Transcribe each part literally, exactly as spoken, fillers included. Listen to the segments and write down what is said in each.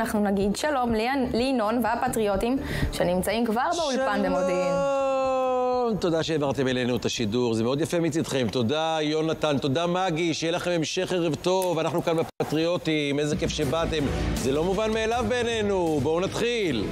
אנחנו נגיד שלום לינון והפטריוטים שנמצאים כבר באולפן במודיעין. שלום! תודה שהעברתם אלינו את השידור, זה מאוד יפה מצדכם. תודה יונתן, תודה מגי, שיהיה לכם המשך ערב טוב. אנחנו כאן בפטריוטים, איזה כיף שבאתם. זה לא מובן מאליו בינינו, בואו נתחיל.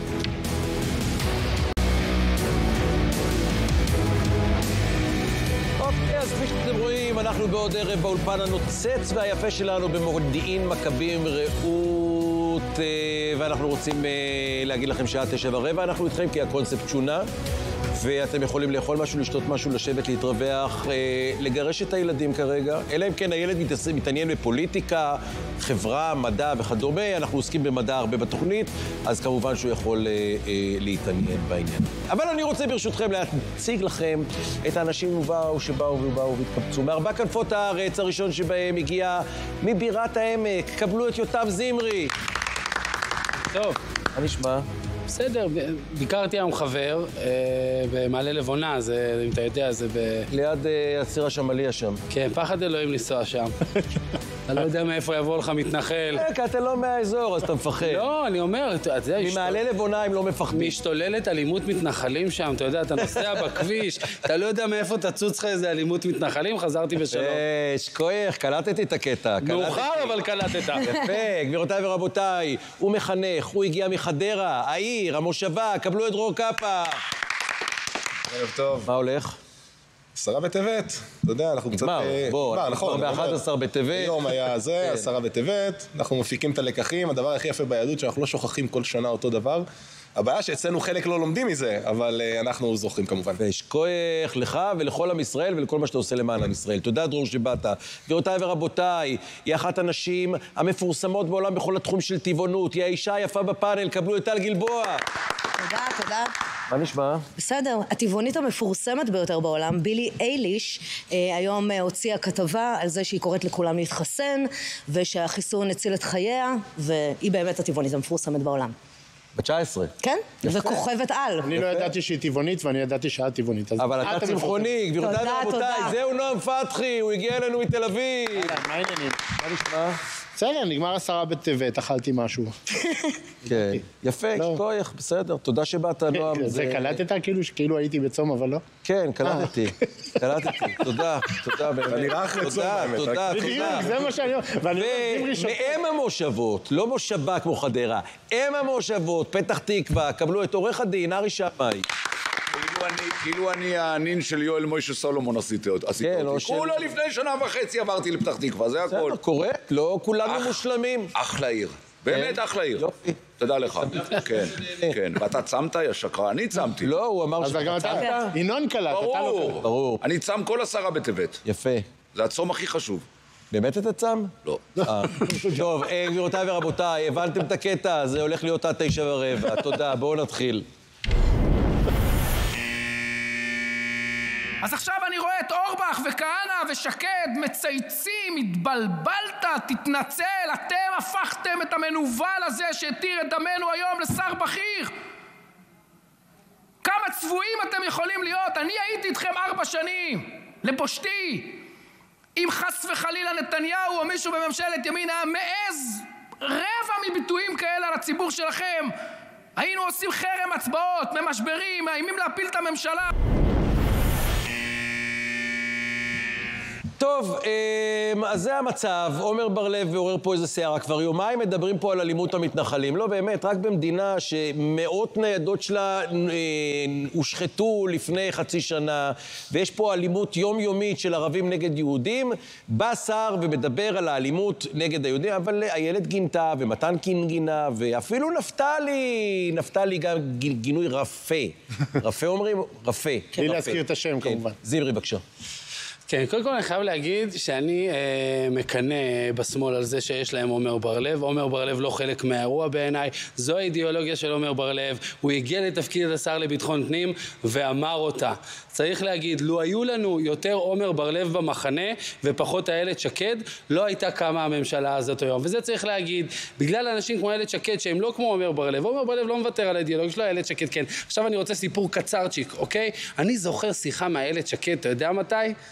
אז כפי שאתם רואים, אנחנו בעוד ערב באולפן הנוצץ והיפה שלנו במודיעין מכבים רעות, ואנחנו רוצים להגיד לכם שעה תשע ורבע, אנחנו איתכם כי הקונספט שונה, ואתם יכולים לאכול משהו, לשתות משהו, לשבת, להתרווח, לגרש את הילדים כרגע, אלא אם כן הילד מתעניין בפוליטיקה, חברה, מדע וכדומה, אנחנו עוסקים במדע הרבה בתוכנית, אז כמובן שהוא יכול להתעניין בעניין. אבל אני רוצה ברשותכם להציג לכם את האנשים ובאו שבאו ובאו והתקבצו. מארבע כנפות הארץ, הראשון שבהם הגיע מבירת העמק, קבלו את יותם זמרי. טוב. מה נשמע? בסדר, ביקרתי היום חבר במעלה לבונה, זה, אם אתה יודע, זה ב... ליד הציר השמאליה שם. כן, פחד אלוהים לנסוע שם. אתה לא יודע מאיפה יבוא לך מתנחל. כי אתה לא מהאזור, אז אתה מפחד. לא, אני אומר, אתה יודע... ממעלה לבונה הם לא מפחדים. משתוללת אלימות מתנחלים שם, אתה יודע, אתה נוסע בכביש, אתה לא יודע מאיפה תצוץ לך איזה אלימות מתנחלים, חזרתי בשלום. שכוח, קלטתי את הקטע. מאוחר, אבל קלטת. יפה, גבירותיי ורבותיי, הוא מחנך, הוא הגיע מחדרה, העיר, המושבה, קבלו את דרור קפה. ערב טוב. מה הולך? עשרה בטבת, אתה יודע, אנחנו קצת... נגמר, בוא, אנחנו כבר ב-אחד עשר בטבת. היום היה זה, עשרה בטבת, אנחנו מפיקים את הלקחים, הדבר הכי יפה ביהדות שאנחנו לא שוכחים כל שנה אותו דבר. הבעיה שאצלנו חלק לא לומדים מזה, אבל אנחנו זוכרים כמובן. ויש כוח לך ולכל עם ישראל ולכל מה שאתה עושה למען עם ישראל. תודה דרור שבאת. גבירותיי ורבותיי, היא אחת הנשים המפורסמות בעולם בכל התחום של טבעונות. היא האישה היפה בפאנל, קבלו את טל גלבוע. תודה, תודה. מה נשמע? בסדר, הטבעונית המפורסמת ביותר בעולם, בילי אייליש, היום הוציאה כתבה על זה שהיא קוראת לכולם להתחסן, ושהחיסון הציל את חייה, והיא באמת הטבעונית המפורסמת בעולם. ב-תשע עשרה. כן, וכוכבת על. אני לא ידעתי שהיא טבעונית, ואני ידעתי שאת טבעונית. אבל אתה צמחוני, גבירותיי ורבותיי, זהו נועם פתחי, הוא הגיע אלינו מתל אביב. מה העניינים? מה נשמע? בסדר, נגמר עשרה בטבת, אכלתי משהו. כן, יפה, כוח, בסדר, תודה שבאת, נועם. זה קלטת כאילו הייתי בצום, אבל לא? כן, קלטתי, קלטתי, תודה, תודה. אני נראה אחרי צום, תודה, תודה, תודה. זה מה שאני אומר. ומאם המושבות, לא מושבה כמו חדרה, אם המושבות, פתח תקווה, קבלו את עורך הדין, ארי שמאי. כאילו אני הנין של יואל מוישה סולומון עשיתי אותי. כולה לפני שנה וחצי עברתי לפתח תקווה, זה הכל. זה קורקט, לא כולנו מושלמים. אחלה עיר, באמת אחלה עיר. יופי. תודה לך. כן, כן. ואתה צמת, יא שקרה, אני צמתי. לא, הוא אמר שאתה צמת. ינון קלט, אתה לא... ברור. אני צם כל עשרה בטבת. יפה. זה הצום הכי חשוב. באמת אתה צם? לא. טוב, גבירותיי ורבותיי, הבנתם את הקטע, זה הולך להיות עד תשע ורבע. תודה, בואו נתחיל. אז עכשיו אני רואה את אורבך וכהנא ושקד מצייצים, התבלבלת, תתנצל, אתם הפכתם את המנוול הזה שהתיר את דמנו היום לשר בכיר. כמה צבועים אתם יכולים להיות? אני הייתי איתכם ארבע שנים, לבושתי. אם חס וחלילה נתניהו או מישהו בממשלת ימין היה מעז רבע מביטויים כאלה על הציבור שלכם, היינו עושים חרם הצבעות, ממשברים, מאיימים להפיל את הממשלה. טוב, אז זה המצב. עומר בר-לב ועורר פה איזה סערה. כבר יומיים מדברים פה על אלימות המתנחלים. לא באמת, רק במדינה שמאות ניידות שלה הושחתו לפני חצי שנה, ויש פה אלימות יומיומית של ערבים נגד יהודים, בא שר ומדבר על האלימות נגד היהודים, אבל הילד גינתה ומתן גינה, ואפילו נפתלי, נפתלי גם גינוי רפה. רפה אומרים? רפה. בלי להזכיר את השם כמובן. זמרי, בבקשה. כן, קודם כל אני חייב להגיד שאני אה, מקנה בשמאל על זה שיש להם עומר בר-לב. עומר בר-לב לא חלק מהאירוע בעיניי, זו האידיאולוגיה של עומר בר-לב. הוא הגיע לתפקיד השר לביטחון פנים ואמר אותה. צריך להגיד, לו היו לנו יותר עומר בר-לב במחנה ופחות איילת שקד, לא הייתה קמה הממשלה הזאת היום. וזה צריך להגיד, בגלל אנשים כמו איילת שקד שהם לא כמו עומר בר-לב. עומר בר-לב לא מוותר על האידיאולוגיה שלו, איילת שקד כן. עכשיו אני רוצה סיפור קצרצ'יק, אוקיי? אני זוכר שיחה מהאיילת שקד, אתה יודע מתי?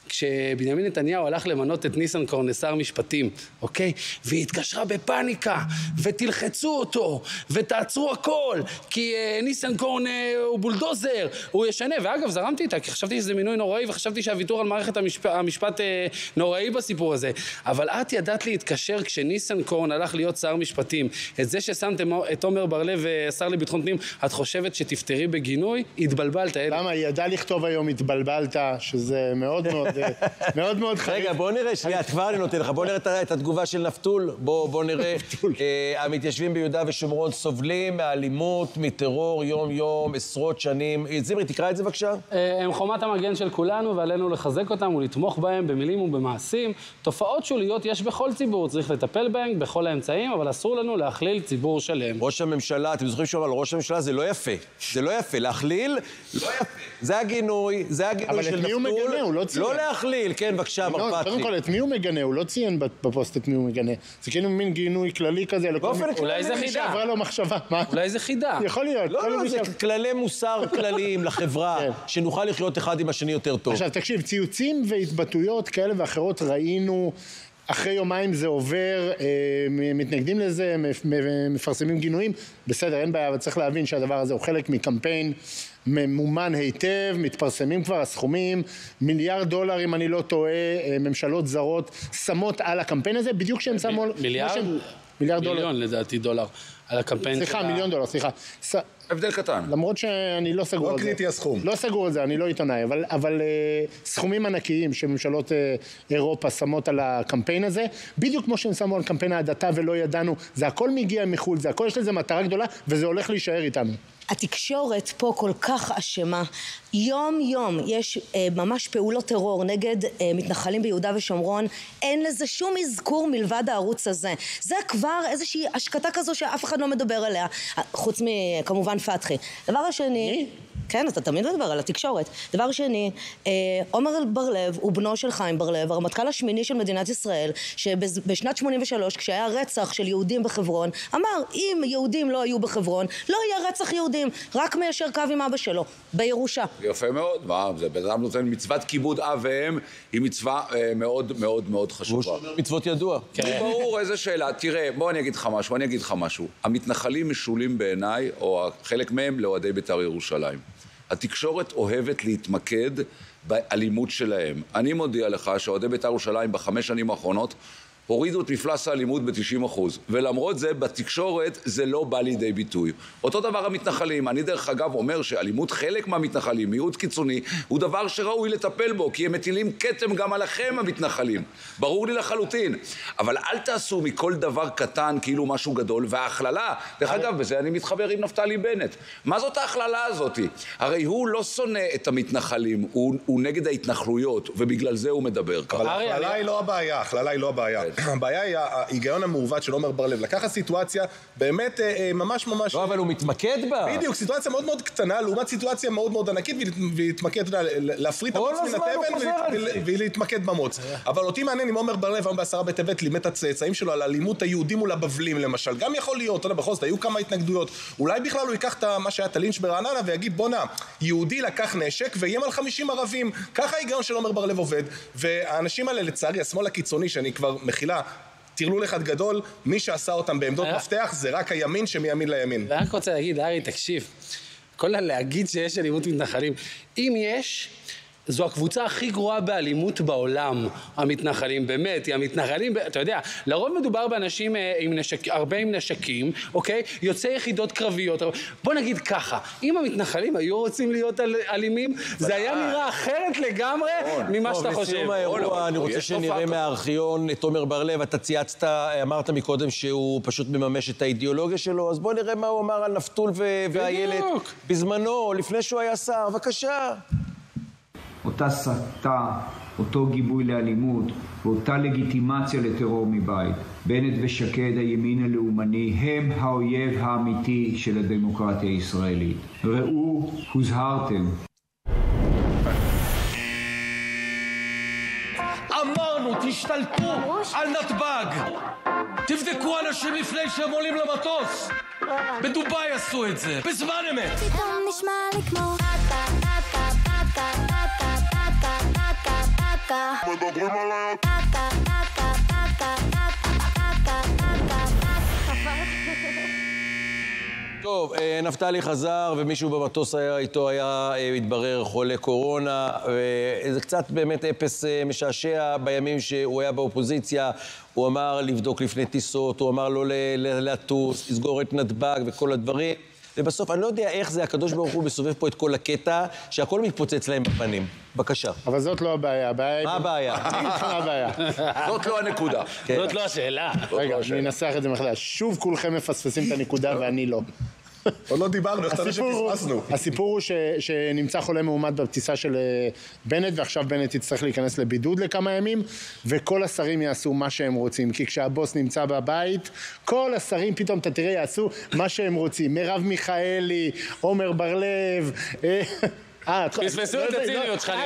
כשבנימין נתניהו הלך למנות את ניסנקורן לשר משפטים, אוקיי? והיא התקשרה בפאניקה, ותלחצו אותו, ותעצרו הכל, כי uh, ניסנקורן uh, הוא בולדוזר, הוא ישנה. ואגב, זרמתי איתה, כי חשבתי שזה מינוי נוראי, וחשבתי שהוויתור על מערכת המשפ... המשפט uh, נוראי בסיפור הזה. אבל את ידעת להתקשר כשניסנקורן הלך להיות שר משפטים. את זה ששמתם את עומר בר-לב ושר לביטחון פנים, את חושבת שתפטרי בגינוי? התבלבלת. למה? היא ידעה לכתוב היום התבלבלת, שזה מאוד מאוד, מאוד מאוד חריף. רגע, בוא נראה, שנייה, כבר אני נותן לך, בוא נראה את התגובה של נפתול, בוא, בוא נראה. המתיישבים ביהודה ושומרון סובלים מאלימות, מטרור, יום-יום, עשרות שנים. זמרי, תקרא את זה בבקשה. הם חומת המגן של כולנו, ועלינו לחזק אותם ולתמוך בהם במילים ובמעשים. תופעות שוליות יש בכל ציבור, צריך לטפל בהם בכל האמצעים, אבל אסור לנו להכליל ציבור שלם. ראש הממשלה, אתם זוכרים שהוא אמר, ראש הממשלה זה לא יפה. זה לא יפה, להכליל, לא יפה. זה הגינוי, זה הגינוי של נפתול. אבל את מי הוא מגנה? הוא לא ציין. לא להכליל, כן, בבקשה, מר פטרי. קודם כל, את מי הוא מגנה? הוא לא ציין בפוסט את מי הוא מגנה. זה כאילו מין גינוי כללי כזה. אולי זה חידה. שעברה לו מחשבה. אולי זה חידה. יכול להיות. לא, לא, זה כללי מוסר כלליים לחברה, שנוכל לחיות אחד עם השני יותר טוב. עכשיו, תקשיב, ציוצים והתבטאויות כאלה ואחרות ראינו, אחרי יומיים זה עובר, מתנגדים לזה, מפרסמים גינויים, בסדר, אין בעיה, אבל צריך להבין שהדבר הזה הוא חלק מקמפיין ממומן היטב, מתפרסמים כבר הסכומים, מיליארד דולר, אם אני לא טועה, ממשלות זרות שמות על הקמפיין הזה, בדיוק שהם שמו... מיליארד? מיליארד דולר. מיליון לדעתי דולר על הקמפיין. סליחה, מיליון דולר, סליחה. הבדל קטן. למרות שאני לא סגור על זה. לא קריטי הסכום. לא סגור על זה, אני לא עיתונאי, אבל, אבל סכומים ענקיים שממשלות אירופה שמות על הקמפיין הזה, בדיוק כמו שהם שמו על קמפיין ההדתה ולא ידענו, זה הכל מגיע מחול, זה הכל יש לזה מטרה גדולה, וזה הולך להישאר איתנו. התקשורת פה כל כך אשמה. יום יום יש אה, ממש פעולות טרור נגד אה, מתנחלים ביהודה ושומרון. אין לזה שום אזכור מלבד הערוץ הזה. זה כבר איזושהי השקטה כזו שאף אחד לא מדבר עליה. חוץ מכמובן פתחי. דבר השני... כן, אתה תמיד מדבר על התקשורת. דבר שני, עומר בר-לב הוא בנו של חיים בר-לב, הרמטכ"ל השמיני של מדינת ישראל, שבשנת שמונים ושלוש, כשהיה רצח של יהודים בחברון, אמר, אם יהודים לא היו בחברון, לא יהיה רצח יהודים, רק מיישר קו עם אבא שלו, בירושה. יפה מאוד, מה, זה בן נותן מצוות כיבוד אב ואם, היא מצווה אה, מאוד מאוד מאוד חשובה. הוא מצוות ידוע. כן. ברור, איזה שאלה. תראה, בוא אני אגיד לך משהו, אני אגיד לך משהו. המתנחלים משולים בעיניי, או חלק מהם, לאוהדי בית"ר ירושלים. התקשורת אוהבת להתמקד באלימות שלהם. אני מודיע לך שאוהדי בית"ר ירושלים בחמש שנים האחרונות הורידו את מפלס האלימות ב-תשעים אחוז. ולמרות זה, בתקשורת זה לא בא לידי ביטוי. אותו דבר המתנחלים. אני דרך אגב אומר שאלימות חלק מהמתנחלים, מיעוט קיצוני, הוא דבר שראוי לטפל בו, כי הם מטילים כתם גם עליכם המתנחלים. ברור לי לחלוטין. אבל אל תעשו מכל דבר קטן כאילו משהו גדול, וההכללה, דרך אגב, בזה אני מתחבר עם נפתלי בנט. מה זאת ההכללה הזאת? הרי הוא לא שונא את המתנחלים, הוא, הוא נגד ההתנחלויות, ובגלל זה הוא מדבר. אבל ההכללה היא לא הבעיה, ההכללה היא לא הבעיה. הבעיה היא ההיגיון המעוות של עומר בר-לב. לקחת סיטואציה באמת ממש ממש... לא, אבל הוא מתמקד בה. בדיוק, סיטואציה מאוד מאוד קטנה, לעומת סיטואציה מאוד מאוד ענקית, והתמקד, להפריד את המוץ מן התבן ולהתמקד במוץ. אבל אותי מעניין אם עומר בר-לב היום בעשרה בטבת לימד את הצאצאים שלו על אלימות היהודים מול הבבלים למשל. גם יכול להיות, אתה יודע, בכל זאת, היו כמה התנגדויות. אולי בכלל הוא ייקח את מה שהיה תלינץ' ברעננה ויגיד, בוא נע, יהודי לקח נשק ואיים על חמישים ערבים. ככה ההיגיון של עומר בר-לב עובד. והאנשים האלה, לצערי, השמאל הקיצוני, שאני כבר מכילה, תרלול אחד גדול, מי שעשה אותם בעמדות מפתח זה רק הימין שמימין לימין. ואני רק רוצה להגיד, ארי, תקשיב, כל להגיד שיש אלימות מתנחלים. אם יש, זו הקבוצה הכי גרועה באלימות בעולם, המתנחלים, באמת, היא המתנחלים, אתה יודע, לרוב מדובר באנשים עם נשק, הרבה עם נשקים, אוקיי? יוצאי יחידות קרביות. בוא נגיד ככה, אם המתנחלים היו רוצים להיות אלימים, זה היה נראה אחרת לגמרי ממה שאתה חושב. בסיום האירוע, אני רוצה שנראה מהארכיון את עומר בר-לב, אתה צייצת, אמרת מקודם שהוא פשוט מממש את האידיאולוגיה שלו, אז בוא נראה מה הוא אמר על נפתול והילד בזמנו, לפני שהוא היה שר, בבקשה. אותה סתה, אותו גיבוי לאלימות, ואותה לגיטימציה לטרור מבית. בנט ושקד, הימין הלאומני, הם האויב האמיתי של הדמוקרטיה הישראלית. ראו, הוזהרתם. אמרנו, תשתלטו על נתב"ג. תבדקו אנשים לפני שהם עולים למטוס. בדוביי עשו את זה, בזמן אמת. פתאום נשמע לי כמו קקה. מדברים עליי. קקה, קקה, קקה, קקה, טוב, נפתלי חזר, ומישהו במטוס היה איתו, היה התברר חולה קורונה, וזה קצת באמת אפס משעשע בימים שהוא היה באופוזיציה. הוא אמר לבדוק לפני טיסות, הוא אמר לא לטוס, לסגור את נתב"ג וכל הדברים. ובסוף, אני לא יודע איך זה, הקדוש ברוך הוא מסובב פה את כל הקטע, שהכל מתפוצץ להם בפנים. בבקשה. אבל זאת לא הבעיה. מה הבעיה? מה הבעיה? זאת לא הנקודה. זאת לא השאלה. רגע, אני אנסח את זה מחדש. שוב כולכם מפספסים את הנקודה ואני לא. עוד לא דיברנו, איך אתה שפספסנו? הסיפור הוא שנמצא חולה מאומת בטיסה של בנט, ועכשיו בנט יצטרך להיכנס לבידוד לכמה ימים, וכל השרים יעשו מה שהם רוצים, כי כשהבוס נמצא בבית, כל השרים פתאום, אתה תראה, יעשו מה שהם רוצים. מרב מיכאלי, עומר בר-לב, פספסו את הציניות שלך,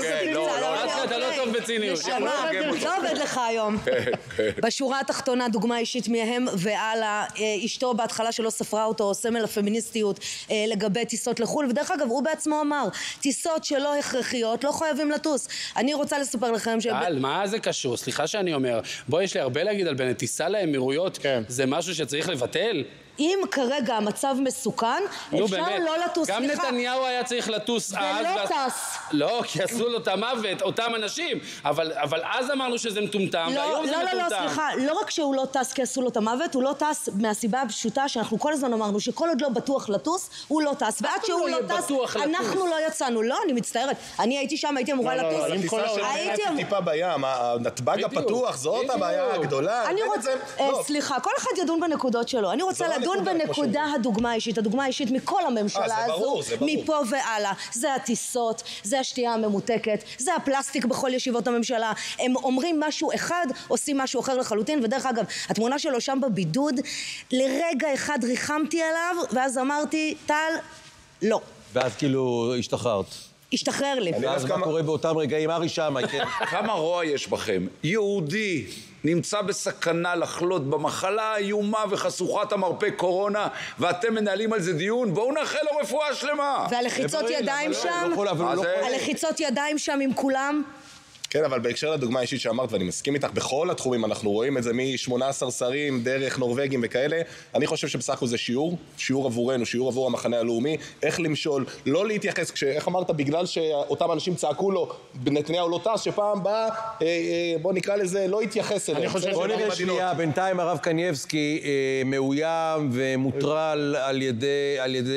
נראה. אתה לא טוב בציניות. לא עובד לך היום. בשורה התחתונה, דוגמה אישית מהם והלאה, אשתו בהתחלה שלא ספרה אותו, סמל הפמיניסטיות לגבי טיסות לחול, ודרך אגב, הוא בעצמו אמר, טיסות שלא הכרחיות, לא חייבים לטוס. אני רוצה לספר לכם ש... טל, מה זה קשור? סליחה שאני אומר. בוא, יש לי הרבה להגיד על בנט, טיסה לאמירויות, זה משהו שצריך לבטל? אם כרגע המצב מסוכן, אפשר לא לטוס. גם נתניהו היה צריך לטוס אז. זה לא טס. לא, כי עשו לו את המוות, אותם אנשים. אבל אז אמרנו שזה מטומטם, והיום זה מטומטם. לא, לא, לא, סליחה. לא רק שהוא לא טס כי עשו לו את המוות, הוא לא טס מהסיבה הפשוטה שאנחנו כל הזמן אמרנו שכל עוד לא בטוח לטוס, הוא לא טס. ועד שהוא לא טס, אנחנו לא יצאנו. לא, אני מצטערת. אני הייתי שם, הייתי אמורה לטוס. הטיסה של בנט טיפה בים, הנתב"ג הפתוח, זאת הבעיה הגדולה. סליחה, כל אחד ידון בנקודות שלו. אני רוצה לדון בנקודה הדוגמה האישית, הדוגמה האישית מכל הממשלה הזו, מפה והלאה. זה הטיסות, זה השתייה הממותקת, זה הפלסטיק בכל ישיבות הממשלה. הם אומרים משהו אחד, עושים משהו אחר לחלוטין, ודרך אגב, התמונה שלו שם בבידוד, לרגע אחד ריחמתי עליו, ואז אמרתי, טל, לא. ואז כאילו השתחררת. השתחרר לי. ואז מה קורה באותם רגעים, ארי שמה, כן? כמה רוע יש בכם? יהודי נמצא בסכנה לחלות במחלה האיומה וחשוכת המרפא קורונה, ואתם מנהלים על זה דיון? בואו נאחל לו רפואה שלמה. והלחיצות ידיים שם, הלחיצות ידיים שם עם כולם. כן, אבל בהקשר לדוגמה האישית שאמרת, ואני מסכים איתך בכל התחומים, אנחנו רואים את זה מ-שמונה עשר שרים, דרך נורווגים וכאלה, אני חושב שבסך הכל זה שיעור, שיעור עבורנו, שיעור עבור המחנה הלאומי, איך למשול, לא להתייחס, איך אמרת, בגלל שאותם אנשים צעקו לו, נתניהו לא טס, שפעם בא, בוא נקרא לזה, לא התייחס אליהם. בוא נראה שנייה, בינתיים הרב קנייבסקי מאוים ומוטרל על ידי, על ידי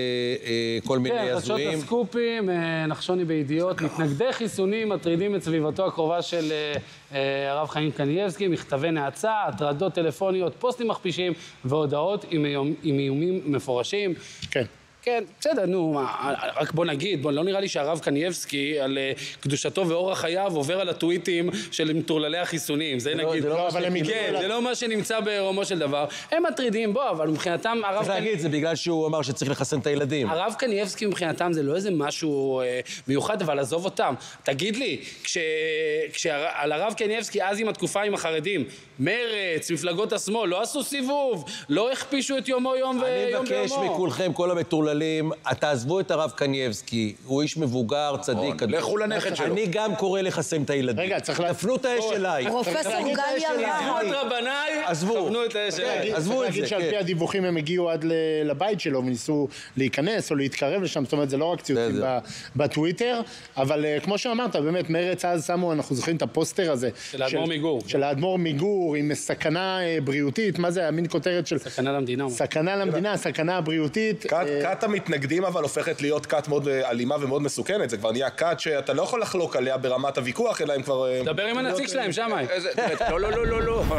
כל מיני הזויים. כן, חדשות הסקופים, נחשוני בידיעות, מתנגדי חיסונים מטרידים את סביבתו הקרובה של הרב חיים קנייבסקי, מכתבי נאצה, הטרדות טלפוניות, פוסטים מכפישים והודעות עם איומים מפורשים. כן. כן, בסדר, נו, רק בוא נגיד, בוא, לא נראה לי שהרב קנייבסקי על קדושתו ואורח חייו עובר על הטוויטים של מטורללי החיסונים. זה נגיד, כן, זה לא מה שנמצא ברומו של דבר. הם מטרידים בו, אבל מבחינתם הרב... צריך להגיד, זה בגלל שהוא אמר שצריך לחסן את הילדים. הרב קנייבסקי מבחינתם זה לא איזה משהו מיוחד, אבל עזוב אותם. תגיד לי, כשעל הרב קנייבסקי, אז עם התקופה עם החרדים, מרץ, מפלגות השמאל, לא עשו סיבוב, לא הכפישו את יומו יום ויום ביומו. אני מבקש מכולכם, כל המטורללים, תעזבו את הרב קנייבסקי, הוא איש מבוגר, צדיק. לכו לנכד שלו. אני גם קורא לחסם את הילדים. רגע, צריך לה... תפנו את האש אליי. פרופסור גליה עזבו את רבניי, תפנו את האש אליי. עזבו את זה, צריך להגיד שעל פי הדיווחים הם הגיעו עד לבית שלו וניסו להיכנס או להתקרב לשם, זאת אומרת, זה לא רק ציוצים בטוויטר, אבל כמו שאמרת, באמת, מרץ אז שמו, אנחנו זוכרים את הפוסטר הזה. של האדמו"ר מיגור. של האדמו"ר מיגור, עם סכנה בריאותית, מה זה, המין כותרת של... סכנה למדינה. סכנה למדינה, סכנה בריאותית. קאט המתנגדים אבל הופכת להיות קאט מאוד אלימה ומאוד מסוכנת, זה כבר נהיה קאט שאתה לא יכול לחלוק עליה ברמת הוויכוח, אלא הם כבר... דבר עם הנציג שלהם, שמאי. לא, לא, לא, לא, לא.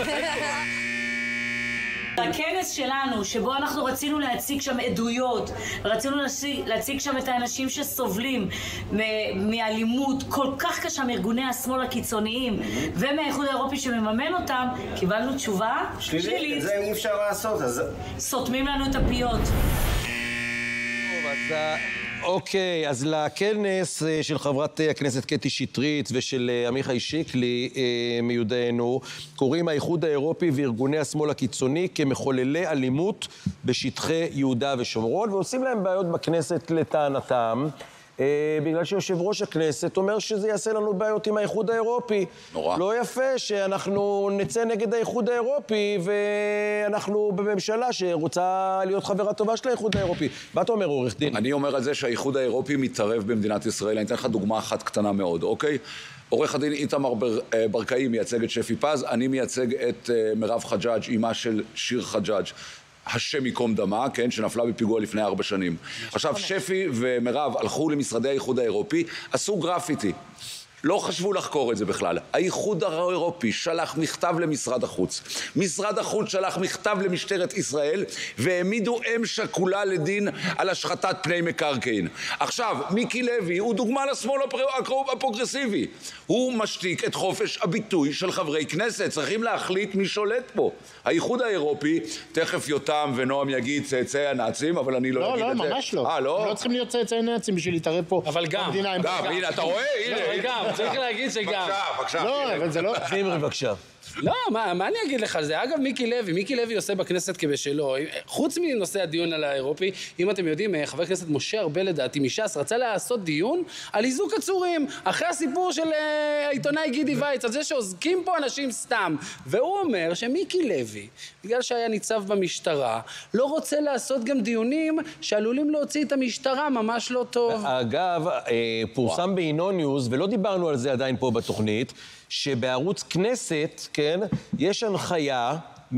הכנס שלנו, שבו אנחנו רצינו להציג שם עדויות, רצינו להציג שם את האנשים שסובלים מאלימות כל כך קשה מארגוני השמאל הקיצוניים ומהאיחוד האירופי שמממן אותם, קיבלנו תשובה שלילית. את זה אי אפשר לעשות, אז... סותמים לנו את הפיות. אוקיי, אז לכנס של חברת הכנסת קטי שטרית ושל עמיחי שיקלי מיודענו, קוראים האיחוד האירופי וארגוני השמאל הקיצוני כמחוללי אלימות בשטחי יהודה ושומרון, ועושים להם בעיות בכנסת לטענתם. בגלל שיושב ראש הכנסת אומר שזה יעשה לנו בעיות עם האיחוד האירופי. נורא. לא יפה שאנחנו נצא נגד האיחוד האירופי, ואנחנו בממשלה שרוצה להיות חברה טובה של האיחוד האירופי. מה אתה אומר, עורך דין? אני אומר על זה שהאיחוד האירופי מתערב במדינת ישראל. אני אתן לך דוגמה אחת קטנה מאוד, אוקיי? עורך הדין איתמר בר, ברקאי מייצג את שפי פז, אני מייצג את מירב חג'אג', אימה של שיר חג'אג'. השם יקום דמה, כן, שנפלה בפיגוע לפני ארבע שנים. עכשיו, שפי ומירב הלכו למשרדי האיחוד האירופי, עשו גרפיטי. לא חשבו לחקור את זה בכלל. האיחוד האירופי שלח מכתב למשרד החוץ. משרד החוץ שלח מכתב למשטרת ישראל, והעמידו אם שכולה לדין על השחתת פני מקרקעין. עכשיו, מיקי לוי הוא דוגמה לשמאל הפרוגרסיבי. הוא משתיק את חופש הביטוי של חברי כנסת. צריכים להחליט מי שולט פה. האיחוד האירופי, תכף יותם ונועם יגיד צאצאי הנאצים, אבל אני לא, לא אגיד לא, את זה. לא, ממש לא. אה, לא? לא צריכים להיות צאצאי נאצים בשביל להתערב פה. אבל גם. גם, הנה, אתה רואה? הנה. גם, צריך להגיד שגם. בבקשה, בבקשה. לא, אבל זה לא... זמרי, בבקשה. לא, מה, מה אני אגיד לך על זה? אגב, מיקי לוי, מיקי לוי עושה בכנסת כבשלו. חוץ מנושא הדיון על האירופי, אם אתם יודעים, חבר הכנסת משה ארבל לדעתי מש"ס רצה לעשות דיון על איזוק עצורים, אחרי הסיפור של העיתונאי גידי וייץ, על זה שעוזקים פה אנשים סתם. והוא אומר שמיקי לוי, בגלל שהיה ניצב במשטרה, לא רוצה לעשות גם דיונים שעלולים להוציא את המשטרה ממש לא טוב. אגב, פורסם בעינו ניוז, ולא דיברנו על זה עדיין פה בתוכנית, שבערוץ כנסת, כן, יש הנחיה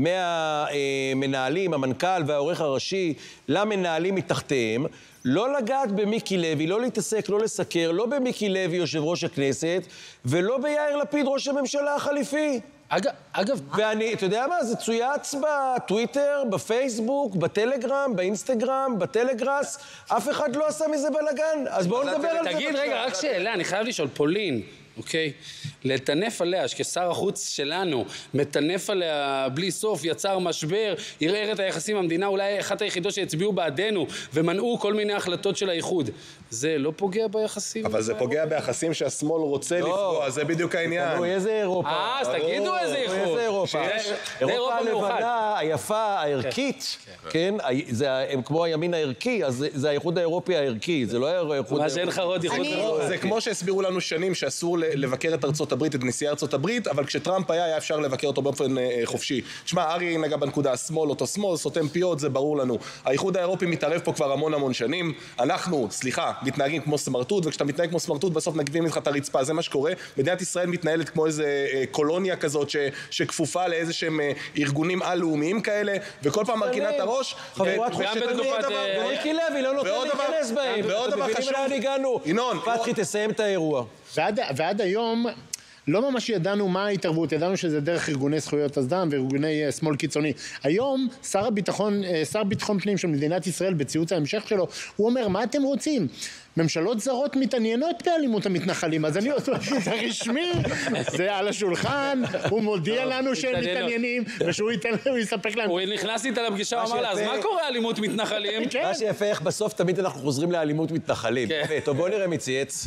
מהמנהלים, המנכ"ל והעורך הראשי, למנהלים מתחתיהם, לא לגעת במיקי לוי, לא להתעסק, לא לסקר, לא במיקי לוי, יושב ראש הכנסת, ולא ביאיר לפיד, ראש הממשלה החליפי. אגב, אגב... ואני, אתה יודע מה? זה צויץ בטוויטר, בפייסבוק, בטלגרם, באינסטגרם, בטלגרס. אף אחד לא עשה מזה בלגן. אז בואו נדבר על זה. תגיד, רגע, רק שאלה, אני חייב לשאול, פולין, אוקיי? לטנף עליה, שכשר החוץ שלנו מטנף עליה בלי סוף, יצר משבר, ערער את היחסים המדינה, אולי אחת היחידות שהצביעו בעדנו ומנעו כל מיני החלטות של האיחוד. זה לא פוגע ביחסים? אבל זה פוגע ביחסים שהשמאל רוצה לפגוע, זה בדיוק העניין. תלוי איזה אירופה. אה, אז תגידו איזה איחוד. איזה אירופה. אירופה הלבנה, היפה, הערכית, כן? הם כמו הימין הערכי, אז זה האיחוד האירופי הערכי, זה לא האיחוד... מה שאין לך עוד איחוד אירופי. זה כמו שהסבירו לנו שנים שאסור לבקר את ארצות הברית, את נשיאי ארצות הברית, אבל כשטראמפ היה, היה אפשר לבקר אותו באופן חופשי. תשמע, ארי נגע בנקודה, השמאל, אותו שמאל, סותם פיות, זה ברור לנו. האיחוד האירופי מתערב פה כבר המון המון שנים. אנחנו, סליחה, מתנהגים כמו סמרטוט, וכשאתה מתנהג כמו סמרטוט, בסוף נגבים איתך את הרצפה. זה מה שקורה. מדינת ישראל מתנהלת כמו איזה קולוניה כזאת ש, שכפופה לאיזה שהם ארגונים על-לאומיים כאלה, וכל פעם מרכינה את הראש. חבורת חושבת ומיקי לוי לא נותן להיכנס בהם. ועוד דבר חשוב. ינון, פתחי, תסיים את האירוע. ועד, ועד היום לא ממש ידענו מה ההתערבות, ידענו שזה דרך ארגוני זכויות אדם וארגוני uh, שמאל קיצוני. היום שר הביטחון, uh, שר ביטחון פנים של מדינת ישראל בציוץ ההמשך שלו, הוא אומר, מה אתם רוצים? ממשלות זרות מתעניינות באלימות המתנחלים, אז אני עושה את זה רשמי, זה על השולחן, הוא מודיע לנו שהם מתעניינים, ושהוא ייתן, הוא יספק להם. הוא נכנס איתה לפגישה, הוא אמר לה, אז מה קורה אלימות מתנחלים? מה שיפה, איך בסוף תמיד אנחנו חוזרים לאלימות מתנחלים. טוב, בואו נראה מי צייץ.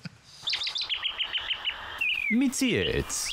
מי צייץ?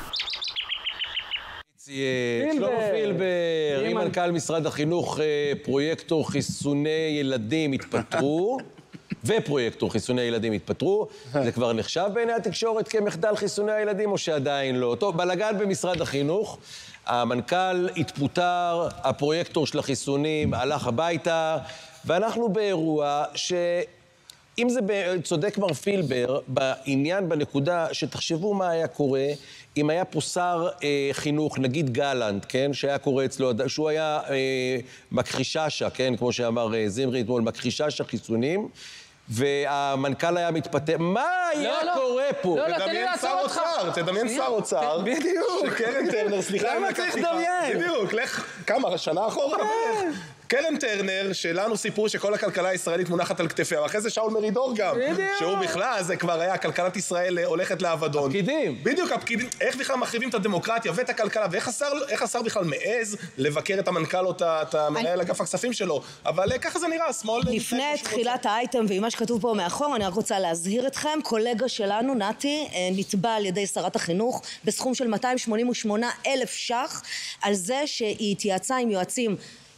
שלמה פילבר, עם מנכ"ל משרד החינוך, פרויקטור חיסוני ילדים התפטרו, ופרויקטור חיסוני ילדים התפטרו. זה כבר נחשב בעיני התקשורת כמחדל חיסוני הילדים, או שעדיין לא? טוב, בלגן במשרד החינוך, המנכ"ל התפוטר, הפרויקטור של החיסונים הלך הביתה, ואנחנו באירוע ש... אם זה צודק מר פילבר, בעניין, בנקודה, שתחשבו מה היה קורה, אם היה פה שר אה, חינוך, נגיד גלנט, כן, שהיה קורה אצלו, שהוא היה אה, מכחיששה, כן, כמו שאמר אה, זמרי אתמול, מכחיששה חיסונים, והמנכ"ל היה מתפטר, מה היה לא, קורה לא, פה? לא, לא, תן לי לעצור אותך. תדמיין שר אוצר. בדיוק. שקרן טרנר, סליחה. למה צריך לדמיין? בדיוק, לך כמה, שנה אחורה בערך. קרן טרנר, שלנו סיפור שכל הכלכלה הישראלית מונחת על כתפיה, ואחרי זה שאול מרידור גם. בדיוק. שהוא בכלל, זה כבר היה, כלכלת ישראל הולכת לאבדון. הפקידים. בדיוק, הפקידים. איך בכלל מחריבים את הדמוקרטיה ואת הכלכלה, ואיך השר, איך השר בכלל מעז לבקר את המנכ"ל או את המנהל אגף הכספים שלו. אבל ככה זה נראה, שמאל... לפני תחילת האייטם ועם מה שכתוב פה מאחור, אני רק רוצה להזהיר אתכם, קולגה שלנו, נתי, נתבע על ידי שרת החינוך בסכום של מאתיים שמונים ושמונה אלף ש"ח, על זה שהיא התייעצה עם יועצים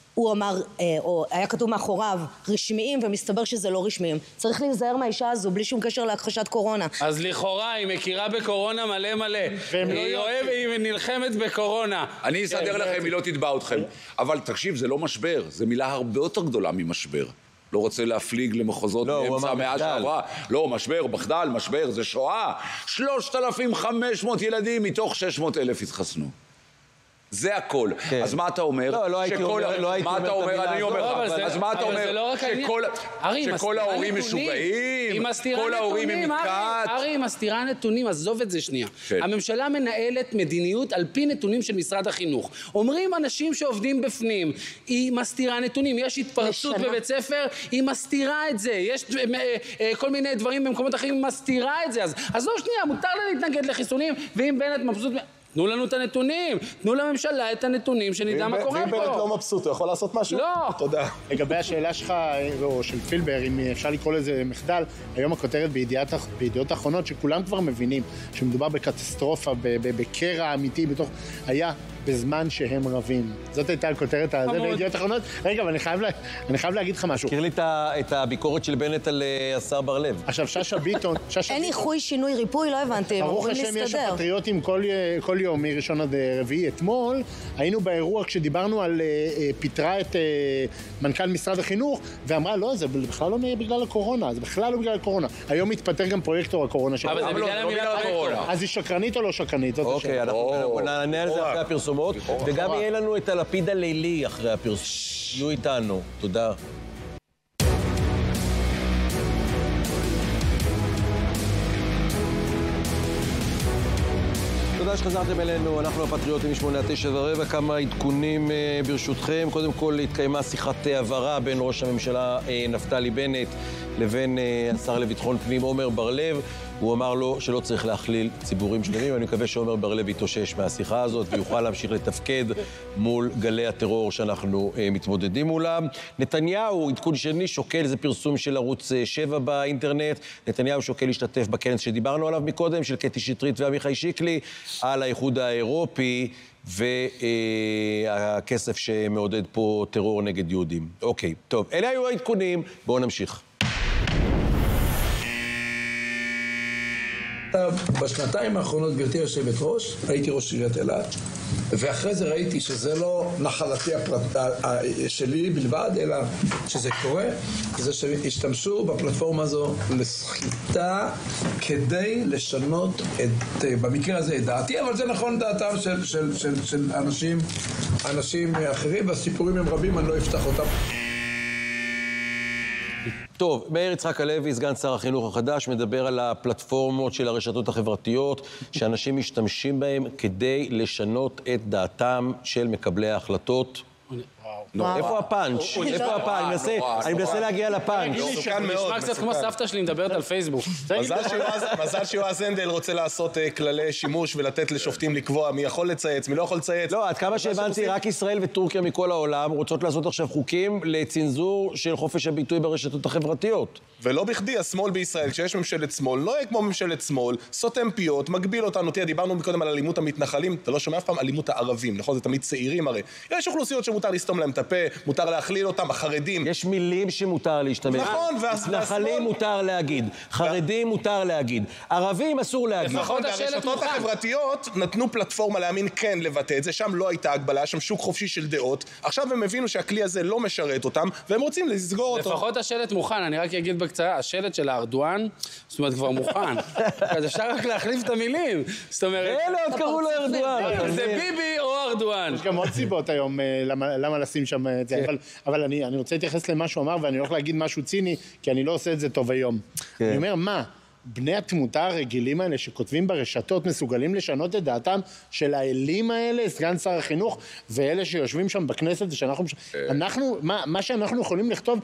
הוא אמר, או היה כתוב מאחוריו, רשמיים, ומסתבר שזה לא רשמיים. צריך להיזהר מהאישה הזו, בלי שום קשר להכחשת קורונה. אז לכאורה היא מכירה בקורונה מלא מלא. היא אוהבת, היא נלחמת בקורונה. אני אסדר לכם, היא לא תתבע אתכם. אבל תקשיב, זה לא משבר, זו מילה הרבה יותר גדולה ממשבר. לא רוצה להפליג למחוזות מאמצע המאה שעברה. לא, משבר, מחדל, משבר, זה שואה. שלושת אלפים וחמש מאות ילדים מתוך שש מאות אלף התחסנו. זה הכל. אז מה אתה אומר? לא, לא הייתי אומר, לא הייתי אומר את המילה הזאת. אני אומר לך, אז מה אתה אומר? שכל ההורים משוגעים? כל ההורים עם כת? ארי, היא מסתירה נתונים, עזוב את זה שנייה. הממשלה מנהלת מדיניות על פי נתונים של משרד החינוך. אומרים אנשים שעובדים בפנים, היא מסתירה נתונים. יש התפרצות בבית ספר, היא מסתירה את זה. יש כל מיני דברים במקומות אחרים, היא מסתירה את זה. אז עזוב שנייה, מותר לה להתנגד לחיסונים, ואם בנט מבסוט... תנו לנו את הנתונים, תנו לממשלה את הנתונים, שנדע מה קורה פה. ואם בנט לא מבסוט, הוא יכול לעשות משהו? לא. תודה. לגבי השאלה שלך, או של פילבר, אם אפשר לקרוא לזה מחדל, היום הכותרת בידיעות האחרונות, שכולם כבר מבינים שמדובר בקטסטרופה, בקרע אמיתי, בתוך... היה בזמן שהם רבים. זאת הייתה הכותרת הזה בידיעות האחרונות. רגע, אבל אני חייב להגיד לך משהו. תזכיר לי את הביקורת של בנט על השר בר לב. עכשיו, שאשא ביטון... אין איחוי, שינוי, ריפוי, לא הבנתי, הם אמורים להסתדר. ברוך השם, יש הפטריוטים כל יום, מראשון עד רביעי. אתמול היינו באירוע כשדיברנו על פיטרה את מנכ"ל משרד החינוך, ואמרה, לא, זה בכלל לא בגלל הקורונה, זה בכלל לא בגלל הקורונה. היום מתפטר גם פרויקטור הקורונה. אבל זה בגלל המילה הקורונה. אז היא שקרנית או לא שקרנית? אוקיי, אנחנו נענה על זה אחרי הפרסומות, וגם יהיה לנו את הלפיד הלילי אחרי הפרסומות. יהיו איתנו. תודה. תודה שחזרתם אלינו, אנחנו הפטריוטים משמונה עד תשע ורבע, כמה עדכונים ברשותכם. קודם כל התקיימה שיחת הבהרה בין ראש הממשלה נפתלי בנט לבין השר לביטחון פנים עומר בר לב. הוא אמר לו שלא צריך להכליל ציבורים שלמים, אני מקווה שעומר בר לב יתאושש מהשיחה הזאת ויוכל להמשיך לתפקד מול גלי הטרור שאנחנו מתמודדים מולם. נתניהו, עדכון שני, שוקל, זה פרסום של ערוץ שבע באינטרנט, נתניהו שוקל להשתתף בכנס שדיברנו עליו מקודם, של קטי שטרית ועמיחי שיקלי, על האיחוד האירופי והכסף שמעודד פה טרור נגד יהודים. אוקיי, טוב, אלה היו העדכונים, בואו נמשיך. בשנתיים האחרונות, גברתי יושבת ראש, הייתי ראש עיריית אילת, ואחרי זה ראיתי שזה לא נחלתי הפרט... שלי בלבד, אלא שזה קורה, זה שהשתמשו בפלטפורמה הזו לסחיטה כדי לשנות את, במקרה הזה, את דעתי, אבל זה נכון דעתם של, של, של, של אנשים, אנשים אחרים, והסיפורים הם רבים, אני לא אפתח אותם. טוב, מאיר יצחק הלוי, סגן שר החינוך החדש, מדבר על הפלטפורמות של הרשתות החברתיות, שאנשים משתמשים בהם כדי לשנות את דעתם של מקבלי ההחלטות. איפה הפאנץ'? איפה הפאנץ'? אני מנסה להגיע לפאנץ'. נשמע קצת כמו סבתא שלי מדברת על פייסבוק. מזל שיועז הנדל רוצה לעשות כללי שימוש ולתת לשופטים לקבוע מי יכול לצייץ, מי לא יכול לצייץ. לא, עד כמה שהבנתי, רק ישראל וטורקיה מכל העולם רוצות לעשות עכשיו חוקים לצנזור של חופש הביטוי ברשתות החברתיות. ולא בכדי, השמאל בישראל, כשיש ממשלת שמאל, לא יהיה כמו ממשלת שמאל, סותם פיות, מגביל אותנו. תראה, דיברנו מקודם על אלימות המתנחלים, אתה לא שומע אף פעם אלימות הערבים, נכון? זה תמיד צעירים הרי. יש אוכלוסיות שמותר לסתום להם את הפה, מותר להכליל אותם, החרדים. יש מילים שמותר להשתמש. נכון, מתנחלים מותר להגיד, חרדים מותר להגיד, ערבים אסור להגיד. נכון, והרשתות החברתיות נתנו פלטפורמה להאמין כן לבטא את זה, שם לא הייתה הגבלה, שם שוק חופשי של דעות. עכשיו הם הבינו שהכלי הזה לא משרת אותם, והם רוצים לסגור אותו. לפחות השלט מוכן, אני רק אגיד בקצרה, השלט של הארדואן, זאת אומרת, כבר מוכן. אז אפשר רק להחליף את המילים. זאת אומרת... אלה עוד קראו לו ארדואן. זה ביבי או ארדואן. יש גם עוד סיבות היום למה לשים שם את זה. אבל אני רוצה להתייחס למה שהוא אמר, ואני הולך להגיד משהו ציני, כי אני לא עושה את זה טוב היום. אני אומר, מה? בני התמותה הרגילים האלה שכותבים ברשתות מסוגלים לשנות את דעתם של האלים האלה, סגן שר החינוך, ואלה שיושבים שם בכנסת, שאנחנו... אנחנו, מה, מה שאנחנו יכולים לכתוב,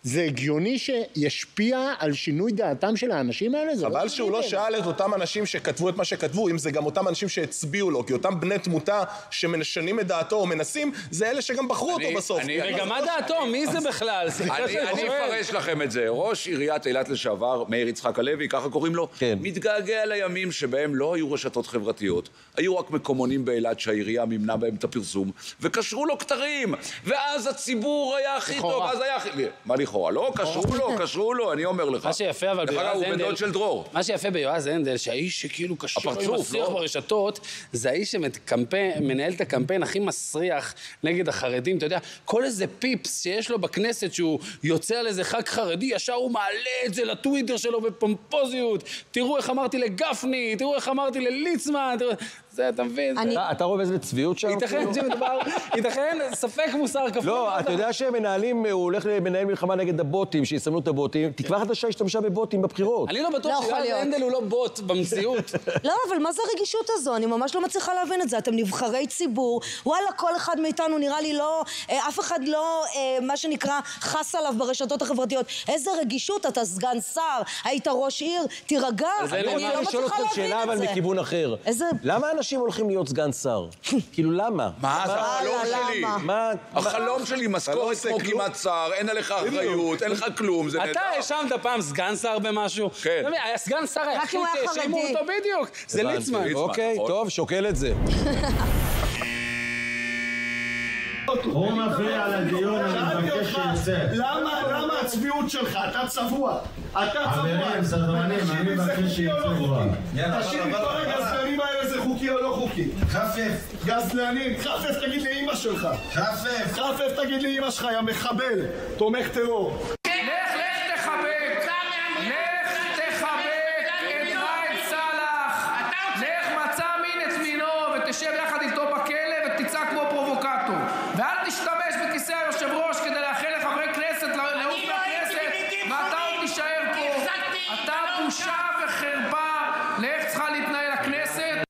זה הגיוני שישפיע על שינוי דעתם של האנשים האלה? אבל שהוא לא שאל את אותם אנשים שכתבו את מה שכתבו, אם זה גם אותם אנשים שהצביעו לו, כי אותם בני תמותה שמשנים את דעתו או מנסים, זה אלה שגם בחרו אותו בסוף. וגם מה דעתו? מי זה בכלל? אני אפרש לכם את זה. ראש עיריית אילת לשעבר, מאיר יצחק הלוי, ככה קוראים לו, מתגעגע לימים שבהם לא היו רשתות חברתיות, היו רק מקומונים באילת שהעירייה מימנה בהם את הפרסום, וקשרו לו כתרים, ואז הציבור היה הכי טוב, אז היה הכי... מה לכאורה? לא, קשרו לו, קשרו לו, אני אומר לך. מה שיפה, אבל ביועז הנדל... הוא בן דוד של דרור. מה שיפה ביועז הנדל, שהאיש שכאילו קשור עם מסריח ברשתות, זה האיש שמנהל את הקמפיין הכי מסריח נגד החרדים. אתה יודע, כל איזה פיפס שיש לו בכנסת שהוא יוצא על איזה חג חרדי, ישר הוא מעלה את זה לטוויטר שלו בפומפוזיות. תראו איך אמרתי לגפני, תראו איך אמרתי לליצמן, זה, אתה מבין? אתה רואה באיזה צביעות שם? ייתכן שמדבר, ייתכן ספק מוסר כפול. לא, אתה יודע שהם מנהלים, הוא הולך לנהל מלחמה נגד הבוטים, שיסמנו את הבוטים. תקווה חדשה השתמשה בבוטים בבחירות. אני לא בטוח שיועז הנדל הוא לא בוט במציאות. לא, אבל מה זה הרגישות הזו? אני ממש לא מצליחה להבין את זה. אתם נבחרי ציבור, וואלה, כל אחד מאיתנו נראה לי לא, אף אחד לא, מה שנקרא, חס עליו ברשתות החברתיות. איזה רגישות, אתה סגן שר, היית ראש עיר, תירגע. אני לא מצליחה להבין את זה. מכיוון אחר. למה אנשים הולכים להיות סגן שר? כאילו, למה? מה? זה החלום שלי. החלום שלי, משכורת כמו כמעט שר, אין עליך אחריות, אין לך כלום, זה נדע. אתה האשמת פעם סגן שר במשהו? כן. הסגן שר היחיד שהאשימו אותו בדיוק, זה ליצמן. אוקיי, טוב, שוקל את זה. הוא מפריע לדיון, אני מבקש שיצא. למה הצביעות שלך? אתה צבוע. אתה צבוע. חברים, סדרנים, אני מבקש שיצא כבר. תשאיר לי כל הגזלנים האלה זה חוקי או לא חוקי. חפף. גזלנים, חפף תגיד לאמא שלך. חפף. חפף תגיד לאמא שלך, יא מחבל, תומך טרור. לך, לך תחבק. לך תחבק את ראאד סלאח. לך מצא מין את מינו ותשב יחד איתו בכלא ותצעק כמו פרובוקטור. ואל תשתמש בכיסא היושב ראש כדי לאחל לחברי כנסת לעוף מהכנסת, ואתה עוד תישאר פה. אתה בושה וחרפה לאיך צריכה להתנהל הכנסת.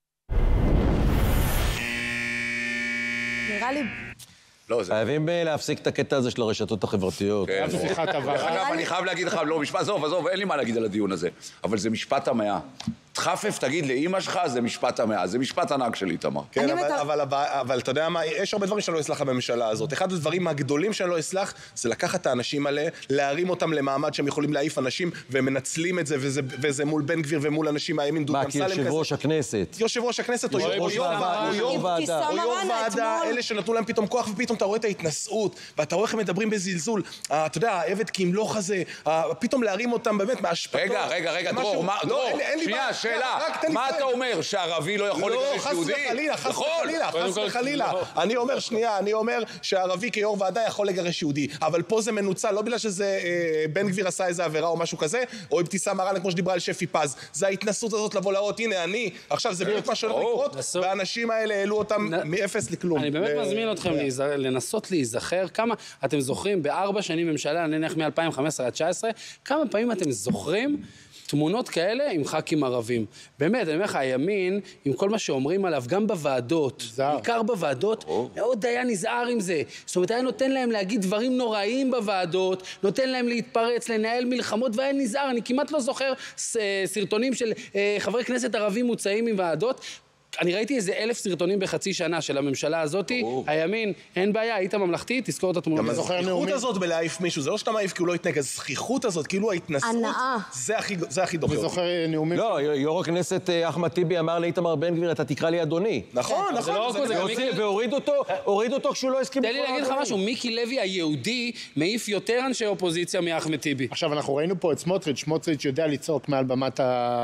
נראה לי... חייבים להפסיק את הקטע הזה של הרשתות החברתיות. דרך אגב, אני חייב להגיד לך, לא, משפט, עזוב, עזוב, אין לי מה להגיד על הדיון הזה, אבל זה משפט המאה. תחפף, תגיד לאמא שלך, זה משפט המאה, זה משפט ענק של איתמר. כן, אבל אתה יודע מה, יש הרבה דברים שאני לא אסלח בממשלה הזאת. אחד הדברים הגדולים שאני לא אסלח, זה לקחת את האנשים האלה, להרים אותם למעמד שהם יכולים להעיף אנשים, והם מנצלים את זה, וזה מול בן גביר ומול אנשים מהימין דודו אמסלם כזה. מה, כיושב ראש הכנסת? יושב ראש הכנסת, או יו"ר ועדה, אלה שנתנו להם פתאום כוח, ופתאום אתה רואה את ההתנשאות, ואתה רואה איך הם מדברים בזלזול. אתה יודע, העבד כמלוך הזה, פתאום להרים אותם באמת מהשפטות. רגע, רגע, רגע, דרור, דרור, שנייה, שאלה, מה אתה אומר, שערבי לא יכול לגרש יהודי? לא, חס וחלילה, חס וחלילה, חס וחלילה. אני אומר, שנייה, אני אומר שהערבי כיו"ר ועדה יכול לגרש יהודי, אבל פה זה מנוצל, לא בגלל שזה בן גביר עשה איזה עבירה או משהו כזה, או אבתיסאם מראענה כמו שדיברה על שפי פז. זה ההתנסות הזאת לבוא להראות, הנה אני, עכשיו זה בדיוק מה שהולך לקרות, והאנשים האלה העלו אותם מאפס לכלום. אני באמת מזמין אתכם לנסות להיזכר כמה, אתם זוכרים, בארבע שנים ממשלה, נניח מ-אלפיים וחמש עשרה עד תשע עשרה, כמה פעמים אתם זוכרים תמונות כאלה עם ח"כים ערבים. באמת, אני אומר לך, הימין, עם כל מה שאומרים עליו, גם בוועדות, בעיקר בוועדות, מאוד היה נזהר עם זה. זאת אומרת, היה נותן להם להגיד דברים נוראיים בוועדות, נותן להם להתפרץ, לנהל מלחמות, והיה נזהר. אני כמעט לא זוכר סרטונים של חברי כנסת ערבים מוצאים מוועדות. אני ראיתי איזה אלף סרטונים בחצי שנה של הממשלה הזאת, הימין, אין בעיה, היית ממלכתי, תזכור את התמונות. גם הזכיחות הזאת בלהעיף מישהו, זה לא שאתה מעיף כי הוא לא יתנהג, הזכיחות הזאת, כאילו ההתנסות, זה הכי דוחה. וזוכר נאומים... לא, יו"ר הכנסת אחמד טיבי אמר לאיתמר בן גביר, אתה תקרא לי אדוני. נכון, נכון. והוריד אותו, הוריד אותו כשהוא לא הסכים... תן לי להגיד לך משהו, מיקי לוי היהודי מעיף יותר אנשי אופוזיציה מאחמד טיבי. עכשיו, אנחנו ראינו פה את סמוטריץ', סמוטריץ' יודע לצעוק מעל במת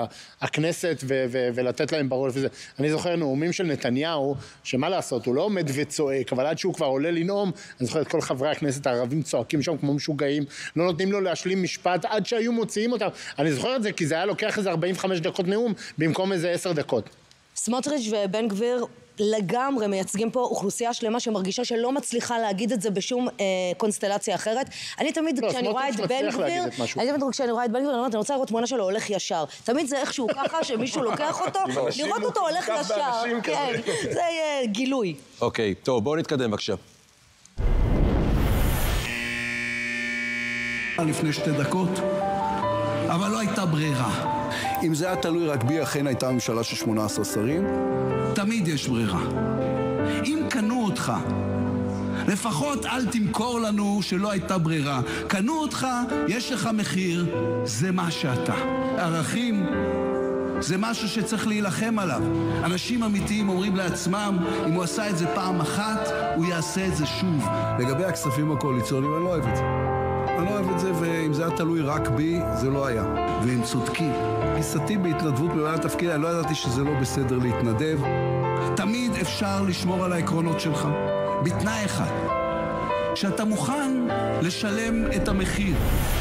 הכנסת ולתת להם בראש וזה. אני זוכר נאומים של נתניהו, שמה לעשות, הוא לא עומד וצועק, אבל עד שהוא כבר עולה לנאום, אני זוכר את כל חברי הכנסת הערבים צועקים שם כמו משוגעים, לא נותנים לו להשלים משפט עד שהיו מוציאים אותם. אני זוכר את זה כי זה היה לוקח איזה ארבעים וחמש דקות נאום, במקום איזה עשר דקות. סמוטריץ' ובן גביר לגמרי מייצגים פה אוכלוסייה שלמה שמרגישה שלא מצליחה להגיד את זה בשום אה, קונסטלציה אחרת. אני תמיד לא, כשאני רואה את בן גביר, אני תמיד כשאני רואה את בן גביר, אני אומרת, אני רוצה לראות תמונה שלו הולך ישר. תמיד זה איכשהו ככה שמישהו לוקח אותו, לראות אותו הולך ישר. כן, זה יהיה גילוי. אוקיי, טוב, בואו נתקדם בבקשה. לפני שתי דקות, אבל לא הייתה ברירה. אם זה היה תלוי רק בי, אכן הייתה ממשלה של שמונה עשרה שרים? תמיד יש ברירה. אם קנו אותך, לפחות אל תמכור לנו שלא הייתה ברירה. קנו אותך, יש לך מחיר, זה מה שאתה. ערכים זה משהו שצריך להילחם עליו. אנשים אמיתיים אומרים לעצמם, אם הוא עשה את זה פעם אחת, הוא יעשה את זה שוב. לגבי הכספים הקואליציוניים, אני לא אוהב את זה. אני לא אוהב את זה, ואם זה היה תלוי רק בי, זה לא היה. והם צודקים. גיסתי בהתנדבות במעלה התפקיד, אני לא ידעתי שזה לא בסדר להתנדב. תמיד אפשר לשמור על העקרונות שלך, בתנאי אחד, שאתה מוכן לשלם את המחיר.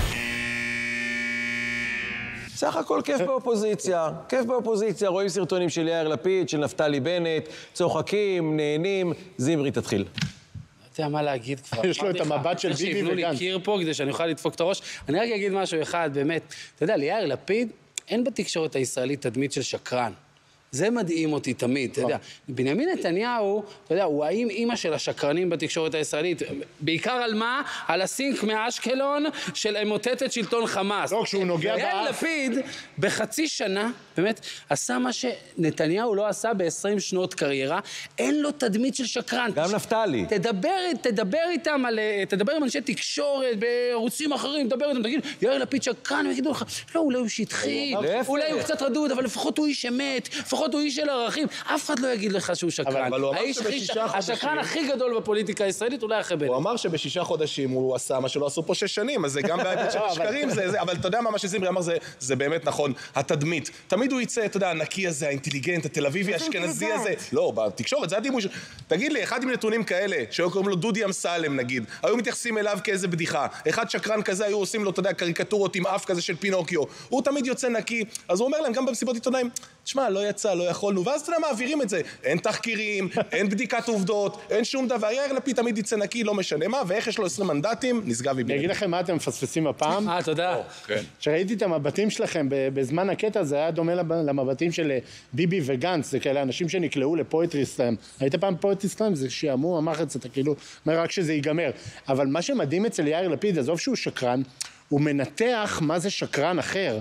סך הכל כיף באופוזיציה, כיף באופוזיציה, רואים סרטונים של יאיר לפיד, של נפתלי בנט, צוחקים, נהנים, זמרי תתחיל. לא יודע מה להגיד כבר. יש לו את המבט של ביבי שיבנו לי קיר פה כדי שאני אוכל לדפוק את הראש. אני רק אגיד משהו אחד, באמת, אתה יודע, ליאיר לפיד, אין בתקשורת הישראלית תדמית של שקרן. זה מדהים אותי תמיד, אתה יודע. בנימין נתניהו, אתה יודע, הוא האם אימא של השקרנים בתקשורת הישראלית, בעיקר על מה? על הסינק מאשקלון של מוטטת שלטון חמאס. לא, כשהוא נוגע באף. יאיר לפיד, בחצי שנה, באמת, עשה מה שנתניהו לא עשה ב-עשרים שנות קריירה, אין לו תדמית של שקרן. גם נפתלי. תדבר, תדבר איתם על, תדבר עם אנשי תקשורת, בערוצים אחרים, תדבר איתם, תגיד, יאיר לפיד שקרן, הם יגידו לך, לא, אולי הוא שטחי, אולי הוא קצת רדוד, אבל לפחות הוא איש אמת, לפחות הוא איש של ערכים. אף אחד לא יגיד לך שהוא שקרן. אבל הוא אמר שבשישה חודשים... השקרן הכי גדול בפוליטיקה הישראלית, אולי אחרי בנט. הוא אמר שבשישה חודשים הוא עשה מה שלא עשו פה שש שנים, אז זה גם בהיבט של השקרים, אבל אתה יודע מה שזמרי אמר, זה באמת נכון, התדמית. תמיד הוא יצא, אתה יודע, הנקי הזה, האינטליגנט, התל אביבי, האשכנזי הזה. לא, בתקשורת, זה הדימוי של... תגיד לי, אחד עם נתונים כאלה, שהיו קוראים לו דודי אמסלם, נגיד, היו מתייחסים אליו כאיזה בדיחה. אחד שקרן כזה, היו עושים לו, אתה יודע, קריקטורות עם אף כזה של פינוקיו. הוא תמיד יוצא נקי. אז הוא אומר להם, גם במסיבות עיתונאים, תשמע, לא יצא, לא יכולנו. ואז אתה יודע, מעבירים את זה. אין תחקירים, אין בדיקת עובדות, אין שום דבר. יאיר לפיד תמיד יצא נקי, לא משנה מה, ואיך יש לו עשרים מנדטים, נשגב מבינתי. אני אגיד לכם מה אתם מפספסים הפעם. אה, תודה. כשראיתי את המבטים שלכם בזמן הקטע, זה היה דומה למבטים של ביבי וגנץ, זה כאלה אנשים שנקלעו לפואטרי סלאם. היית פעם פואטרי סלאם, זה שיאמרו, אמר את זה, אתה כאילו, אומר רק שזה ייגמר. אבל מה שמדהים אצל יאיר לפיד, עזוב שהוא שקרן, הוא מנתח מה זה שקרן אחר.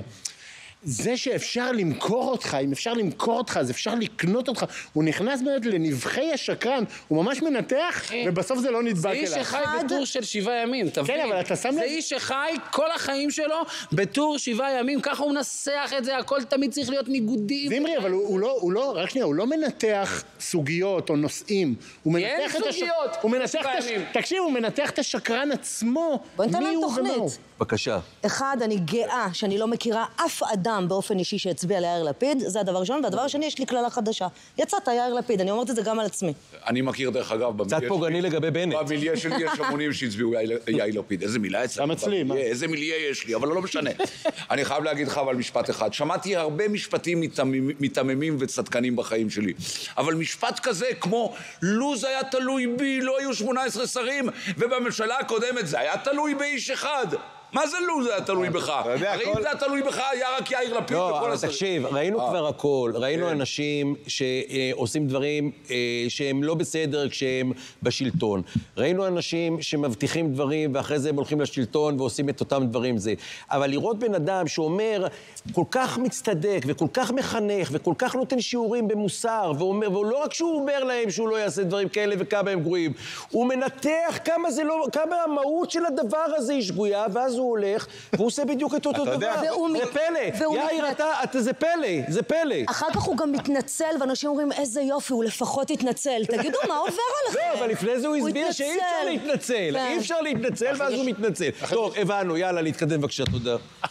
זה שאפשר למכור אותך, אם אפשר למכור אותך, אז אפשר לקנות אותך. הוא נכנס באמת לנבחי השקרן, הוא ממש מנתח, ובסוף זה לא נדבק אליו. זה איש שחי בטור של שבעה ימים, תבין. כן, אבל אתה שם לב... זה איש שחי כל החיים שלו בטור שבעה ימים, ככה הוא מנסח את זה, הכל תמיד צריך להיות ניגודים. זמרי, אבל הוא לא, הוא לא, רק שנייה, הוא לא מנתח סוגיות או נושאים. הוא מנתח את סוגיות, הוא מנתח את הש... תקשיב, הוא מנתח את השקרן עצמו. בוא ניתן להם תוכנית. בבקשה. אחד, אני גאה שאני לא מכירה אף אדם באופן אישי שהצביע ליאיר לפיד, זה הדבר הראשון, והדבר השני, יש לי כללה חדשה. יצאת יאיר לפיד, אני אומרת את זה גם על עצמי. אני מכיר דרך אגב, קצת פוגעני לגבי בנט. במיליה שלי יש המונים שהצביעו יאיר לפיד. איזה מילה אצלך? גם אצלי, מה? איזה מיליה יש לי, אבל לא משנה. אני חייב להגיד לך אבל משפט אחד. שמעתי הרבה משפטים מתממים וצדקנים בחיים שלי. אבל משפט כזה, כמו לו זה היה תלוי בי, לא היו שמונה עשרה שרים, ובממשלה הקודמת זה היה תלוי באיש אחד. מה זה לו זה היה תלוי בך? הרי אם זה היה תלוי בך, היה רק יאיר לפיד וכל לא, הסרט. תקשיב, ראינו כבר הכל. ראינו אנשים שעושים דברים שהם לא בסדר כשהם בשלטון. ראינו אנשים שמבטיחים דברים ואחרי זה הם הולכים לשלטון ועושים את אותם דברים זה. אבל לראות בן אדם שאומר כל כך מצטדק וכל כך מחנך וכל כך נותן שיעורים במוסר, ולא רק שהוא אומר להם שהוא לא יעשה דברים כאלה וכמה הם גרועים, הוא מנתח כמה זה לא, כמה המהות של הדבר הזה היא שגויה, ואז הוא הולך, והוא עושה בדיוק את אותו דבר. זה פלא. יאיר, אתה, זה פלא, זה פלא. אחר כך הוא גם מתנצל, ואנשים אומרים, איזה יופי, הוא לפחות התנצל. תגידו, מה עובר עליכם? לא, אבל לפני זה הוא הסביר שאי אפשר להתנצל. אי אפשר להתנצל, ואז הוא מתנצל. טוב, הבנו, יאללה, להתקדם בבקשה, תודה.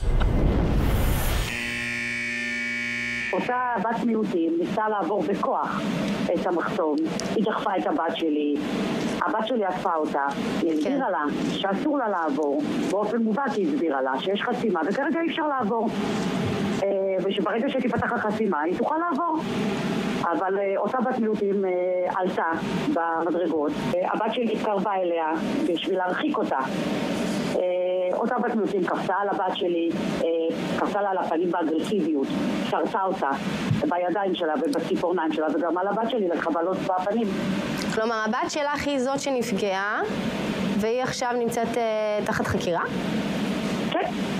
אותה בת מיעוטים ניסה לעבור בכוח את המחסום. היא דחפה את הבת שלי. הבת שלי עפה אותה. היא הסבירה לה שאסור לה לעבור. באופן מובן היא הסבירה לה שיש חסימה, וכרגע אי אפשר לעבור. ושברגע שתיפתח החסימה היא תוכל לעבור. אבל אותה בת מיעוטים עלתה במדרגות. הבת שלי התקרבה אליה בשביל להרחיק אותה. אותה בת מיעוטים קפצה על הבת שלי, קפצה לה על הפנים באגרסיביות, שרצה אותה בידיים שלה ובציפורניים שלה, וגם על הבת שלי לחבלות בפנים. כלומר, הבת שלך היא זאת שנפגעה, והיא עכשיו נמצאת תחת חקירה? קשה.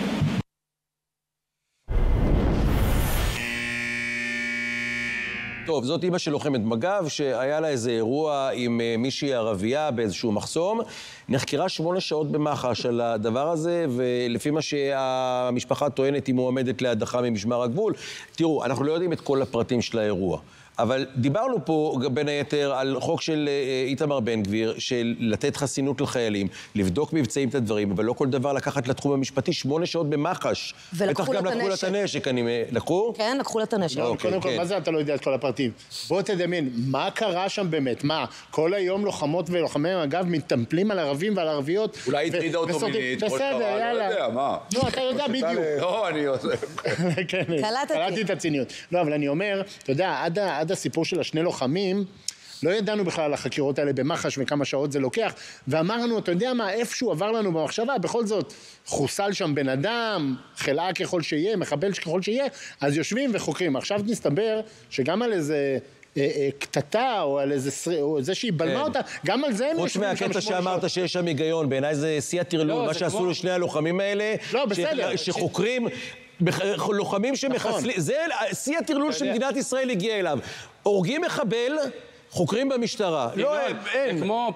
טוב, זאת אמא של לוחמת מג"ב, שהיה לה איזה אירוע עם מישהי ערבייה באיזשהו מחסום. נחקרה שמונה שעות במח"ש על הדבר הזה, ולפי מה שהמשפחה טוענת היא מועמדת להדחה ממשמר הגבול. תראו, אנחנו לא יודעים את כל הפרטים של האירוע. אבל דיברנו פה בין היתר על חוק של איתמר בן גביר, של לתת חסינות לחיילים, לבדוק מבצעים את הדברים, אבל לא כל דבר לקחת לתחום המשפטי, שמונה שעות במח"ש. ולקחו לה את הנשק. לקחו לה את הנשק, אני... לקחו? כן, לקחו לה את הנשק. לא, קודם כל, מה זה אתה לא יודע את כל הפרטים? בוא תדמיין, מה קרה שם באמת? מה, כל היום לוחמות ולוחמי מג"ב מתטמפלים על ערבים ועל ערביות? אולי הטרידה אותו מינית, כמו שקרה, לא יודע, מה? לא, אתה יודע בדיוק. לא, אני יודע. קלטתי את הציניות. לא, אבל אני אומר, אתה יודע, עד הסיפור של השני לוחמים, לא ידענו בכלל על החקירות האלה במח"ש וכמה שעות זה לוקח, ואמרנו, אתה יודע מה, איפשהו עבר לנו במחשבה, בכל זאת, חוסל שם בן אדם, חלאה ככל שיהיה, מחבל ככל שיהיה, אז יושבים וחוקרים. עכשיו נסתבר שגם על איזה קטטה, או על איזה, או זה שהיא בלמה אותה, גם על זה הם חוץ מהקטע שאמרת שיש שם היגיון, בעיניי זה שיא הטרלול, מה שעשו לשני הלוחמים האלה, שחוקרים, לוחמים שמחסלים, זה שיא הטרלול שמדינת ישראל הגיעה אליו. הורגים מחבל, חוקרים במשטרה. לא, אין. זה כמו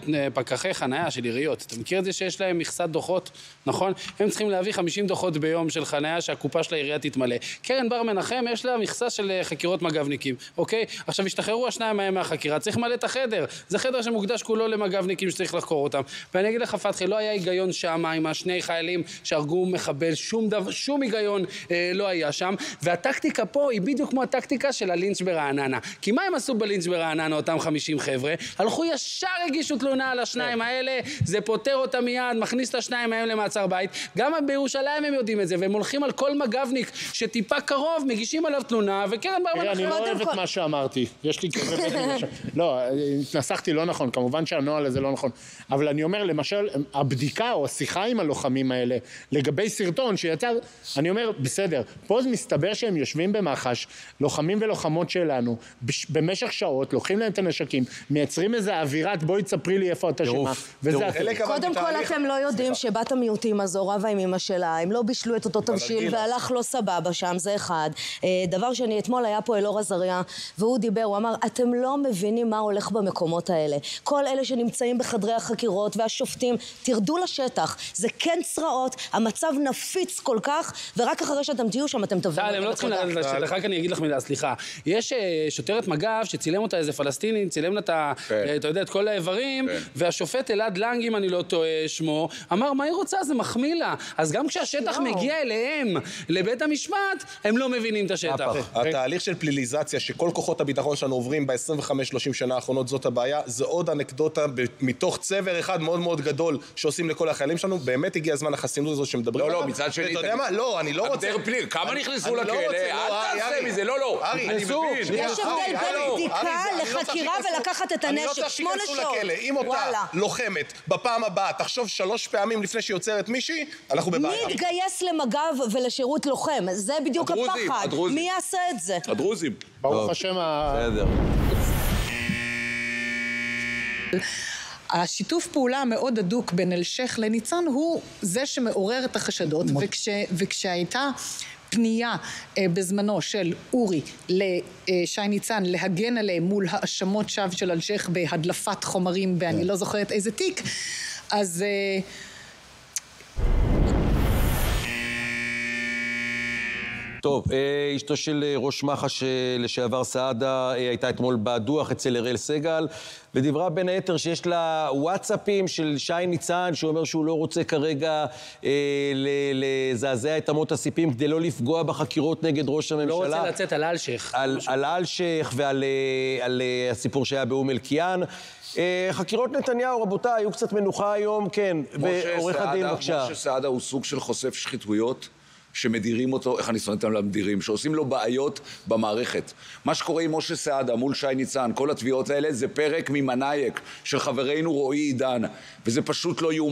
פקחי חנייה של עיריות. אתה מכיר את זה שיש להם מכסת דוחות, נכון? הם צריכים להביא חמישים דוחות ביום של חנייה שהקופה של העירייה תתמלא. קרן בר מנחם יש לה מכסה של חקירות מג"בניקים, אוקיי? עכשיו השתחררו השניים מהם מהחקירה, צריך מלא את החדר. זה חדר שמוקדש כולו למג"בניקים שצריך לחקור אותם. ואני אגיד לך, פתחי, לא היה היגיון שם עם השני חיילים שהרגו מחבל, שום דבר, שום היגיון אה, לא היה שם. והטקטיקה פה היא בדיוק כמו הטקטיקה של הלינץ' ברעננה. כי מה הם עשו בלינץ' ברעננה, אותם חמישים חבר'ה? הלכו ישר הגישו תלונה על השניים האלה, זה פותר אותם מיד, מכניס את השניים האלה למעצר בית. גם בירושלים הם יודעים את זה, והם הולכים על כל מג"בניק שטיפה קרוב, מגישים עליו תלונה, וקרן בר מנחם... אני לא אוהב את מה שאמרתי. יש לי כזה... לא, התנסחתי לא נכון, כמובן שהנוהל הזה לא נכון. אבל אני אומר, למשל, הבדיקה או השיחה עם הלוחמים האלה, לגבי סרטון שיצר, אני אומר, בסדר, פה זה מסתבר שהם יושבים במח"ש, לוחמים ולוחמות שלנו, במשך שעות, לוקחים להם את הנשקים, מייצרים איזה אווירת, בואי תספרי לי איפה אתה שמה, וזה אחר. קודם כל אתם לא יודעים שבת המיעוטים הזו רבה עם אמא שלה, הם לא בישלו את אותו תבשיל והלך לא סבבה שם, זה אחד. דבר שני, אתמול היה פה אלאור עזריה, והוא דיבר, הוא אמר, אתם לא מבינים מה הולך במקומות האלה. כל אלה שנמצאים בחדרי החקירות והשופטים, תרדו לשטח, זה כן צרעות, המצב נפיץ כל כך, ורק אחרי שאתם תהיו שם אתם תבינו. הם לא צריכים לרדת לשטח, רק אני אגיד לך מילה, סליחה. יש שוטרת מג"ב שצילם אותה איזה פלסטיני, צילם לה אתה יודע, את כל האיברים, והשופט אלעד לנג, אם אני לא טועה שמו, אמר, מה היא רוצה? זה מחמיא לה. אז גם כשהשטח מגיע אליהם, לבית המשפט, הם לא מבינים את השטח. התהליך של פליליזציה שכל כוחות הביטחון שלנו עוברים ב-עשרים וחמש שלושים שנה האחרונות, זאת הבעיה, זה עוד אנקדוטה מתוך צבר אחד מאוד מאוד גדול שעושים לכל החיילים שלנו, באמת הגיע הזמן החסינות הזאת שמדברים עליו. לא, לא, מצד שני... אתה יודע מה? לא, אני לא רוצה... כמה נכנסו לכלא? אל תעשה מזה, לא, לא. אני מבין. יש הבדל בין בדיקה לחקירה ולקחת את הנשק, שמונה שעות. אם אותה לוחמת בפעם הבאה תחשוב שלוש פעמים לפני שהיא יוצרת מישהי, אנחנו בבעיה. מי יתגייס למג"ב ולשירות לוחם? זה בדיוק הפחד. מי יעשה את זה? הדרוזים. ברוך השם ה... בסדר. השיתוף פעולה המאוד הדוק בין אלשיך לניצן הוא זה שמעורר את החשדות, וכש, וכשהייתה פנייה אה, בזמנו של אורי לשי ניצן להגן עליהם מול האשמות שווא של אלשיך בהדלפת חומרים, ואני לא זוכרת איזה תיק, אז... אה, טוב, אשתו של ראש מח"ש לשעבר סעדה הייתה אתמול בדוח אצל אראל סגל, ודיברה בין היתר שיש לה וואטסאפים של שי ניצן, שהוא אומר שהוא לא רוצה כרגע אה, לזעזע את אמות הסיפים כדי לא לפגוע בחקירות נגד ראש הממשלה. לא רוצה לצאת על אלשיך. על, על אלשיך ועל על, על הסיפור שהיה באום אל-קיעאן. אה, חקירות נתניהו, רבותיי, היו קצת מנוחה היום, כן. ועורך הדין, בבקשה. משה סעדה הוא סוג של חושף שחיתויות. שמדירים אותו, איך אני שונא אותם למדירים, שעושים לו בעיות במערכת. מה שקורה עם משה סעדה מול שי ניצן, כל התביעות האלה, זה פרק ממנייק של חברינו רועי עידן, וזה פשוט לא יאומן.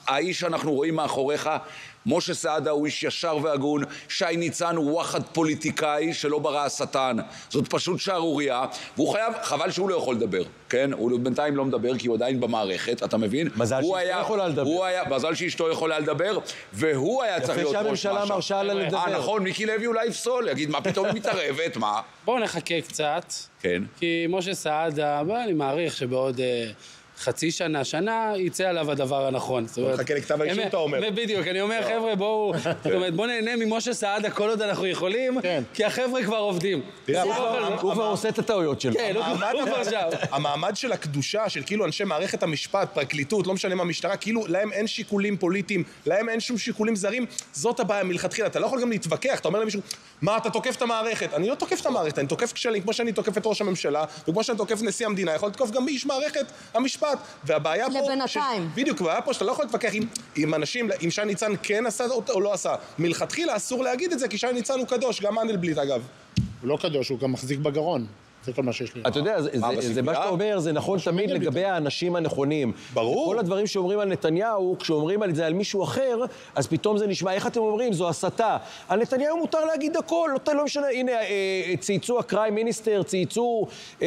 האיש שאנחנו רואים מאחוריך, משה סעדה הוא איש ישר והגון, שי ניצן הוא וואחד פוליטיקאי שלא ברא השטן. זאת פשוט שערוריה, והוא חייב, חבל שהוא לא יכול לדבר, כן? הוא בינתיים לא מדבר כי הוא עדיין במערכת, אתה מבין? מזל שאשתו יכולה לדבר. הוא היה, מזל שאשתו יכולה לדבר, והוא היה צריך להיות ראש משהו. יפה שהממשלה מרשה לה לדבר. אה, נכון, מיקי לוי אולי יפסול, יגיד, מה פתאום היא מתערבת, מה? בואו נחכה קצת. כן. כי משה סעדה, אני מעריך שבעוד... חצי שנה, שנה, יצא עליו הדבר הנכון. חכה לכתב האישום, אתה אומר. בדיוק, אני אומר, חבר'ה, בואו, זאת אומרת, בואו נהנה ממשה סעדה כל עוד אנחנו יכולים, כי החבר'ה כבר עובדים. הוא כבר עושה את הטעויות שלו. כן, הוא כבר שם. המעמד של הקדושה, של כאילו אנשי מערכת המשפט, פרקליטות, לא משנה מה המשטרה, כאילו להם אין שיקולים פוליטיים, להם אין שום שיקולים זרים, זאת הבעיה מלכתחילה. אתה לא יכול גם להתווכח, אתה אומר למישהו, מה, אתה תוקף את המערכת? אני לא תוקף את המערכת, אני תוקף כשלים, כמו שאני תוקף את ראש הממשלה, וכמו שאני תוקף נשיא המדינה, יכול לתקוף גם איש מערכת המשפט. והבעיה פה... לבינתיים. בדיוק, והבעיה פה שאתה לא יכול להתווכח עם, עם אנשים, אם שי ניצן כן עשה או לא עשה. מלכתחילה אסור להגיד את זה, כי שי ניצן הוא קדוש, גם מנדלבליט אגב. הוא לא קדוש, הוא גם מחזיק בגרון. זה כל מה שיש לי. אתה יודע, זה מה שאתה אומר, זה נכון תמיד לגבי האנשים הנכונים. ברור. כל הדברים שאומרים על נתניהו, כשאומרים על זה על מישהו אחר, אז פתאום זה נשמע, איך אתם אומרים? זו הסתה. על נתניהו מותר להגיד הכל, לא משנה, הנה, צייצו הקריים מיניסטר, צייצו,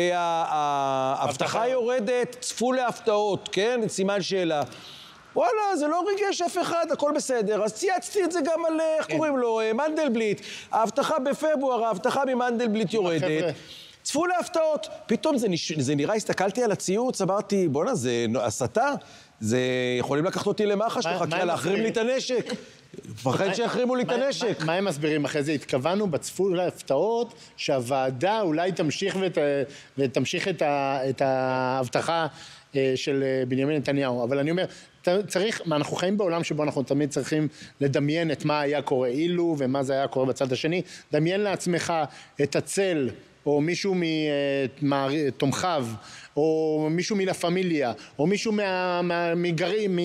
ההבטחה יורדת, צפו להפתעות, כן? סימן שאלה. וואלה, זה לא ריגש אף אחד, הכל בסדר. אז צייצתי את זה גם על, איך קוראים לו, מנדלבליט. ההבטחה בפברואר, ההבטחה ממנדלבליט יורדת. צפו להפתעות. פתאום זה, נש... זה נראה, הסתכלתי על הציוץ, אמרתי, בוא'נה, זה הסתה? זה יכולים לקחת אותי למח"ש, לחקירה, להחרים לי את הנשק. פחד שיחרימו לי את הנשק. מה הם מסבירים אחרי זה? התכוונו בצפו להפתעות שהוועדה אולי תמשיך ותמשיך את ההבטחה של בנימין נתניהו. אבל אני אומר, צריך, אנחנו חיים בעולם שבו אנחנו תמיד צריכים לדמיין את מה היה קורה אילו ומה זה היה קורה בצד השני. דמיין לעצמך את הצל או מישהו מתומכיו, או מישהו מן הפמיליה, או מישהו מהמגרים,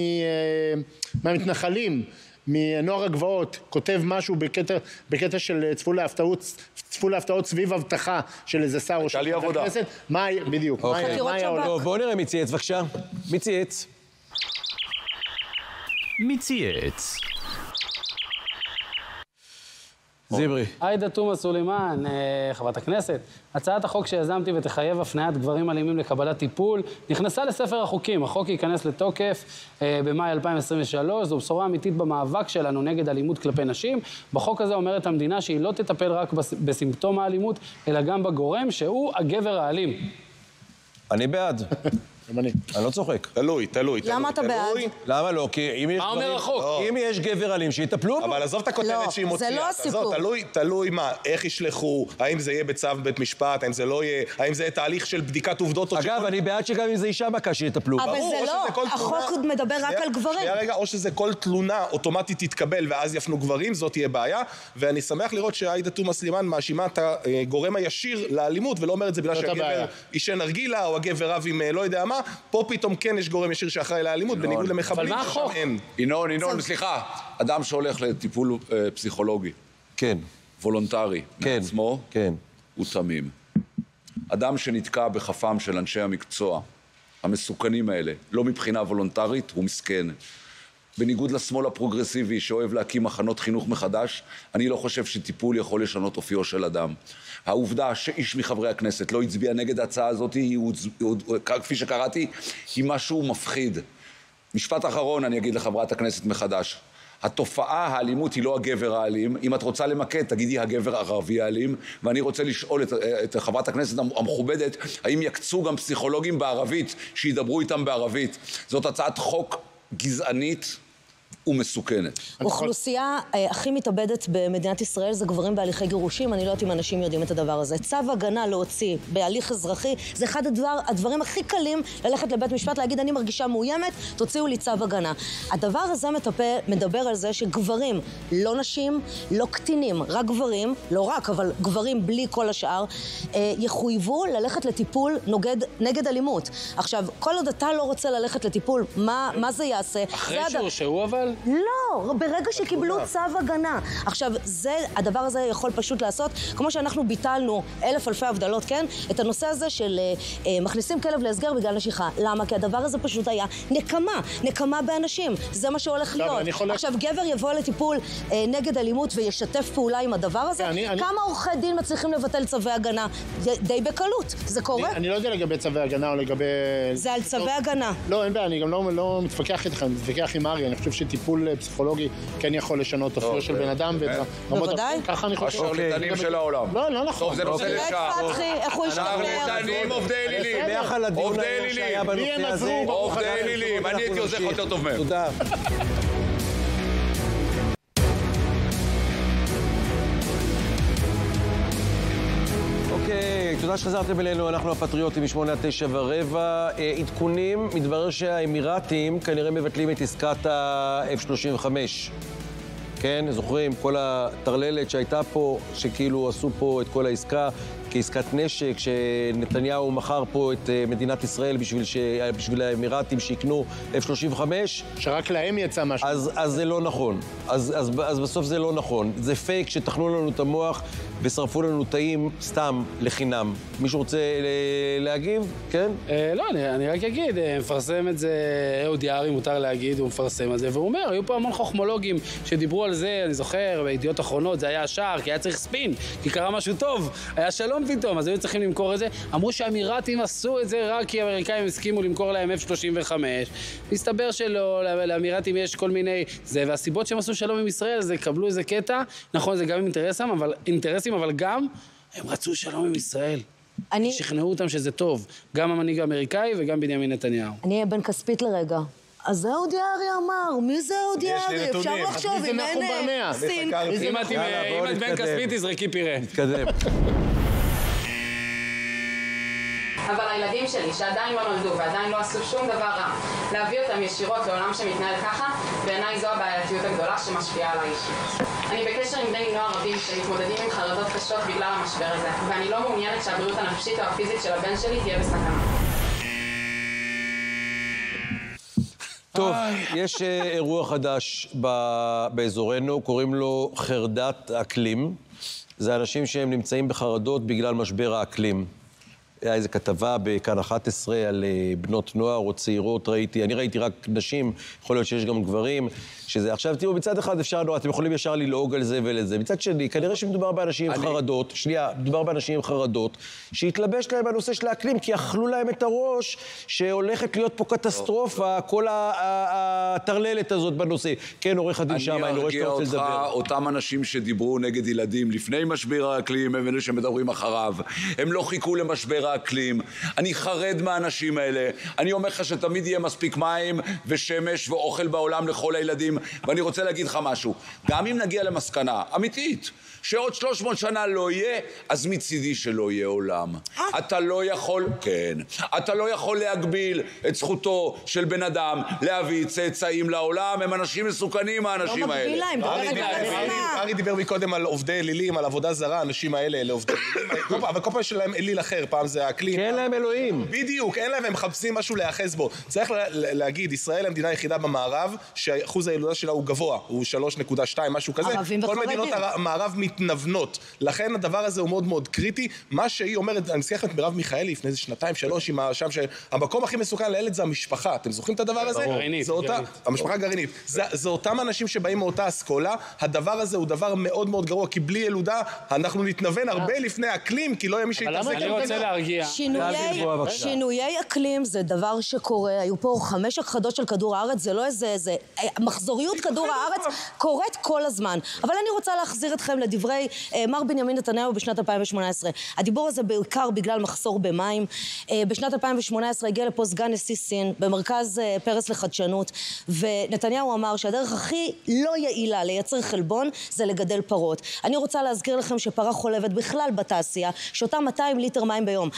מהמתנחלים, מנוער הגבעות, כותב משהו בקטע, בקטע של צפו להפתעות, צפו להפתעות סביב הבטחה של איזה שר או של חבר כנסת. מה, בדיוק, מה היה עולה? בואו נראה מי צייץ, בבקשה. מי צייץ? מי צייץ? זיברי. עאידה תומא סלימאן, חברת הכנסת, הצעת החוק שיזמתי ותחייב הפניית גברים אלימים לקבלת טיפול, נכנסה לספר החוקים. החוק ייכנס לתוקף במאי אלפיים עשרים ושלוש, זו בשורה אמיתית במאבק שלנו נגד אלימות כלפי נשים. בחוק הזה אומרת המדינה שהיא לא תטפל רק בסימפטום האלימות, אלא גם בגורם שהוא הגבר האלים. אני בעד. אני לא צוחק. תלוי, תלוי. למה אתה בעד? למה לא? כי אם יש מה אומר החוק? אם יש גבר אלים, שיטפלו בו. אבל עזוב את הכותרת שהיא מוציאה. זה לא הסיפור. תלוי מה, איך ישלחו, האם זה יהיה בצו בית משפט, האם זה לא יהיה, האם זה יהיה תהליך של בדיקת עובדות. אגב, אני בעד שגם אם זה אישה מכה, שיטפלו בה. אבל זה לא, החוק מדבר רק על גברים. שנייה רגע, או שזה כל תלונה אוטומטית תתקבל ואז יפנו גברים, זאת תהיה בעיה. ואני שמח לראות שעאידה תומא סלימאן מאשימה את הגורם הישיר לאלימות, ולא אומר את זה בגלל שהגבר אישה נרגילה או הגבר רב עם לא יודע מה. פה פתאום כן יש גורם ישיר שאחראי לאלימות, בניגוד למחבלים ששם אין. ינון, ינון, סליחה. אדם שהולך לטיפול פסיכולוגי. כן. וולונטרי. כן. מעצמו. כן. הוא תמים. אדם שנתקע בחפם של אנשי המקצוע, המסוכנים האלה, לא מבחינה וולונטרית, הוא מסכן. בניגוד לשמאל הפרוגרסיבי שאוהב להקים מחנות חינוך מחדש, אני לא חושב שטיפול יכול לשנות אופיו של אדם. העובדה שאיש מחברי הכנסת לא הצביע נגד ההצעה הזאת, היא, כפי שקראתי, היא משהו מפחיד. משפט אחרון אני אגיד לחברת הכנסת מחדש. התופעה, האלימות היא לא הגבר האלים. אם את רוצה למקד, תגידי הגבר הערבי האלים. ואני רוצה לשאול את, את חברת הכנסת המכובדת, האם יקצו גם פסיכולוגים בערבית שידברו איתם בערבית. זאת הצעת חוק גזענית ומסוכנת. אוכלוסייה הכי מתאבדת במדינת ישראל זה גברים בהליכי גירושים. אני לא יודעת אם אנשים יודעים את הדבר הזה. צו הגנה להוציא בהליך אזרחי זה אחד הדבר, הדברים הכי קלים ללכת לבית משפט, להגיד אני מרגישה מאוימת, תוציאו לי צו הגנה. הדבר הזה מטפל, מדבר על זה שגברים, לא נשים, לא קטינים, רק גברים, לא רק, אבל גברים בלי כל השאר, יחויבו ללכת לטיפול נוגד, נגד אלימות. עכשיו, כל עוד אתה לא רוצה ללכת לטיפול, מה, מה זה יעשה? אחרי שהוא שהוא אבל? לא, לא, ברגע שקיבלו צו הגנה. עכשיו, זה, הדבר הזה יכול פשוט לעשות, כמו שאנחנו ביטלנו אלף אלפי הבדלות, כן? את הנושא הזה של אה, מכניסים כלב להסגר בגלל נשיכה. למה? כי הדבר הזה פשוט היה נקמה, נקמה באנשים. זה מה שהולך להיות. עכשיו, גבר יבוא לטיפול אה, נגד אלימות וישתף פעולה עם הדבר הזה, כמה עורכי דין מצליחים לבטל צווי הגנה? די בקלות. זה קורה? אני לא יודע לגבי צווי הגנה או לגבי... זה על צווי הגנה. לא, אין בעיה, אני גם לא מתווכח איתך, אני מתווכח עם ארי. אני חושב שטיפול פסיכולוגי כן יכול לשנות אופיו של בן אדם. בוודאי. ככה אני חושב. השרלטנים של העולם. לא, לא נכון. טוב, זה נושא לשעה. איך הוא ישתחרר? השרלטנים עובדי אלילים. עובדי אלילים. עובדי אלילים. אני הייתי עוזר יותר טוב מהם. תודה. אוקיי, תודה שחזרתם אלינו, אנחנו הפטריוטים משמונה עד תשע ורבע. עדכונים, מתברר שהאמירתים כנראה מבטלים את עסקת ה-אף שלושים וחמש. כן, זוכרים, כל הטרללת שהייתה פה, שכאילו עשו פה את כל העסקה כעסקת נשק, שנתניהו מכר פה את מדינת ישראל בשביל, ש... בשביל האמירתים שיקנו אף שלושים וחמש. שרק להם יצא משהו. אז, אז זה לא נכון. אז, אז, אז בסוף זה לא נכון. זה פייק שתכנו לנו את המוח ושרפו לנו תאים סתם לחינם. מישהו רוצה להגיב? כן? אה, לא, אני, אני רק אגיד, מפרסם את זה, אהוד יערי מותר להגיד, הוא מפרסם את זה, והוא אומר, היו פה המון חוכמולוגים שדיברו על זה, אני זוכר, בידיעות אחרונות, זה היה השער, כי היה צריך ספין, כי קרה משהו טוב, היה שלום פתאום, אז היו צריכים למכור את זה. אמרו שהאמירתים עשו את זה רק כי האמריקאים הסכימו למכור להם אף שלושים וחמש. מסתבר שלא, לאמירתים יש כל מיני זה, והסיבות שהם עשו שלום עם ישראל, זה קבלו איזה קטע, נכון, זה גם עם אינטרסים, אבל, אינטרסים, אבל גם הם רצו שלום עם ישראל. אני... שכנעו אותם שזה טוב, גם המנהיג האמריקאי וגם בנימין נתניהו. אני אהיה בן כספית לרגע. אז זה אהוד יערי אמר, מי זה אהוד יערי? אפשר לחשוב, אם אין סין. אם את בן כספית, תזרקי פירה. נתקדם. אבל הילדים שלי, שעדיין לא נולדו ועדיין לא עשו שום דבר רע, להביא אותם ישירות לעולם שמתנהל ככה, בעיניי זו הבעייתיות הגדולה שמשפיעה על האישית. אני בקשר עם בני נוער רבים שמתמודדים עם חרדות קשות בגלל המשבר הזה, ואני לא מעוניינת שהבריאות הנפשית או הפיזית של הבן שלי תהיה בסכנה. טוב, יש אירוע חדש באזורנו, קוראים לו חרדת אקלים. זה אנשים שהם נמצאים בחרדות בגלל משבר האקלים. היה איזו כתבה בכאן אחת עשרה על בנות נוער או צעירות, ראיתי, אני ראיתי רק נשים, יכול להיות שיש גם גברים, שזה, עכשיו תראו, מצד אחד אפשר, לא, אתם יכולים ישר ללעוג על זה ולזה, מצד שני, כנראה שמדובר באנשים עם חרדות, שנייה, מדובר באנשים עם חרדות, שהתלבש להם בנושא של האקלים, כי אכלו להם את הראש, שהולכת להיות פה קטסטרופה, כל הטרללת הזאת בנושא. כן, עורך הדין שם, אני רואה שאתה רוצה לדבר. אני ארגיע אותך, אותם אנשים שדיברו נגד ילדים לפני משבר האקלים, הם אלה שמדברים אחריו. הם לא חיכו למשבר האקלים. אני חרד מהאנשים האלה. אני אומר לך שתמיד יהיה מספיק מים ושמש ואוכל בעולם לכל הילדים, ואני רוצה להגיד לך משהו. גם אם נגיע למסקנה אמיתית, שעוד שלוש מאות שנה לא יהיה, אז מצידי שלא יהיה עולם. אתה לא יכול, כן, אתה לא יכול להגביל את זכותו של בן אדם להביא צאצאים לעולם, הם אנשים מסוכנים, האנשים האלה. לא מגביל להם, ארי דיבר מקודם על עובדי אלילים, על עבודה זרה, האנשים האלה, אלה עובדי אלילים, אבל כל פעם יש להם אליל אחר, פעם זה האקלים. כי אין להם אלוהים. בדיוק, אין להם, הם מחפשים משהו להיאחז בו. צריך להגיד, ישראל המדינה היחידה במערב, שאחוז הילודה שלה הוא גבוה, הוא שלוש נקודה שתיים, משהו כזה. כל מדינות המערב מתנוונות. לכן הדבר הזה הוא מאוד מאוד קריטי. מה שהיא אומרת, אני זוכר את מרב מיכאלי לפני איזה שנתיים, שלוש, עם שם שהמקום הכי מסוכן לילד זה המשפחה. אתם זוכרים את הדבר הזה? גרעינית. המשפחה הגרעינית. זה אותם אנשים שבאים מאותה אסכולה. הדבר הזה הוא דבר מאוד מאוד גרוע, כי בלי ילודה אנחנו נתנוון הרבה לפני האקלים, כי לא יהיה מי שיתעסק. אני רוצה להרגיע. שינויי אקלים זה דבר שקורה. היו פה חמש הכחדות של כדור הארץ, זה לא איזה מחזוריות כדור הארץ קורית כל הזמן. אבל אני רוצה להחזיר אתכם לדברי מר בנימין נתניהו בשנת אלפיים ושמונה עשרה. הדיבור הזה בעיקר בגלל מחסור במים. בשנת אלפיים ושמונה עשרה הגיע לפה סגן נשיא סין במרכז פרס לחדשנות, ונתניהו אמר שהדרך הכי לא יעילה לייצר חלבון זה לגדל פרות. אני רוצה להזכיר לכם שפרה חולבת בכלל בתעשייה, שאותה מאתיים ליטר מים ביום.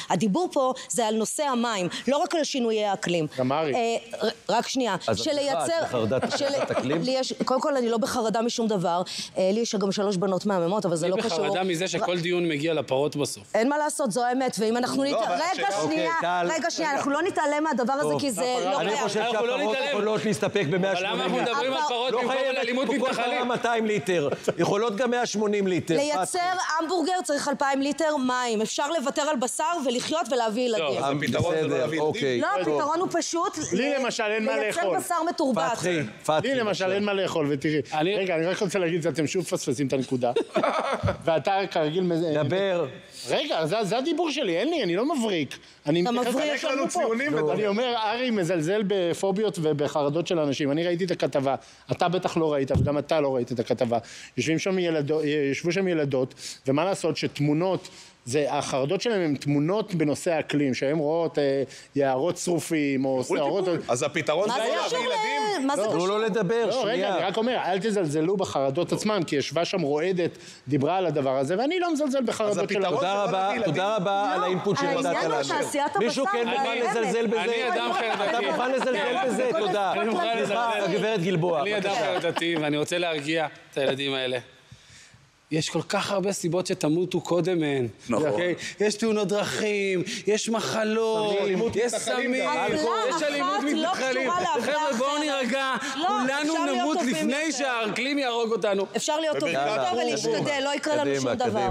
הדיבור פה זה על נושא המים, לא רק על שינויי האקלים. גם ארי. רק שנייה. אז את בחרדת אקלים? קודם כל, אני לא בחרדה משום דבר. לי יש גם שלוש בנות מהממות, אבל זה לא קשור. אני בחרדה מזה שכל דיון מגיע לפרות בסוף. אין מה לעשות, זו האמת, ואם אנחנו נת... רגע שנייה, רגע שנייה, אנחנו לא נתעלם מהדבר הזה, כי זה לא... אני חושב שהפרות יכולות להסתפק ב-מאה ושמונים ליטר. אבל למה אנחנו מדברים על פרות במקום על אלימות מתנחלים? מאתיים ליטר, יכולות גם מאה ושמונים ליטר. לייצר המבורגר צריך אלפיים ליטר מים. אפשר לוותר על בשר ולחיות ולהביא ילדים. אז הפתרון זה לא להביא ילדים. לא, הפתרון הוא פשוט לי למשל אין מה לאכול. לייצר בשר מתורבת. לי למשל אין מה לאכול, ותראי. רגע, אני רק רוצה להגיד, אתם שוב פספסים את הנקודה. ואתה כרגיל... דבר. רגע, זה הדיבור שלי, אין לי, אני לא מבריק. אתה מבריק לנו ציונים. אני אומר, ארי מזלזל בפוביות ובחרדות של אנשים. אני ראיתי את הכתבה, אתה בטח לא ראית, וגם אתה לא ראית את הכתבה. יושבים שם ילדות, ישבו שם ילדות, ומה לעשות שתמונות, זה, החרדות שלהם הן תמונות בנושא האקלים, שהן רואות אה, יערות שרופים, או שערות... אז הפתרון זה לא להביא ילדים? מה זה קשור? לא לדבר, לא, רגע, אני רק אומר, אל תזלזלו בחרדות עצמן, כי ישבה שם רועדת, דיברה על הדבר הזה, ואני לא מזלזל בחרדות שלה. תודה רבה, תודה רבה על האינפוט שנתת לנו. מישהו כן מוכן לזלזל בזה? אני אדם חרדתי. אתה מוכן לזלזל בזה? תודה. אני מוכן לזלזל. הגברת גלבוע. אני אדם חרדתי, ואני רוצה להרגיע את הילדים האלה. יש כל כך הרבה סיבות שתמותו קודם מהן. נכון. יש תאונות דרכים, יש מחלות, יש סמים, יש אלימות מתנחלים. חבר'ה, בואו נירגע, כולנו נמות לפני שהאקלים יהרוג אותנו. אפשר להיות טובים יותר ולהשתדל, לא יקרה לנו שום דבר.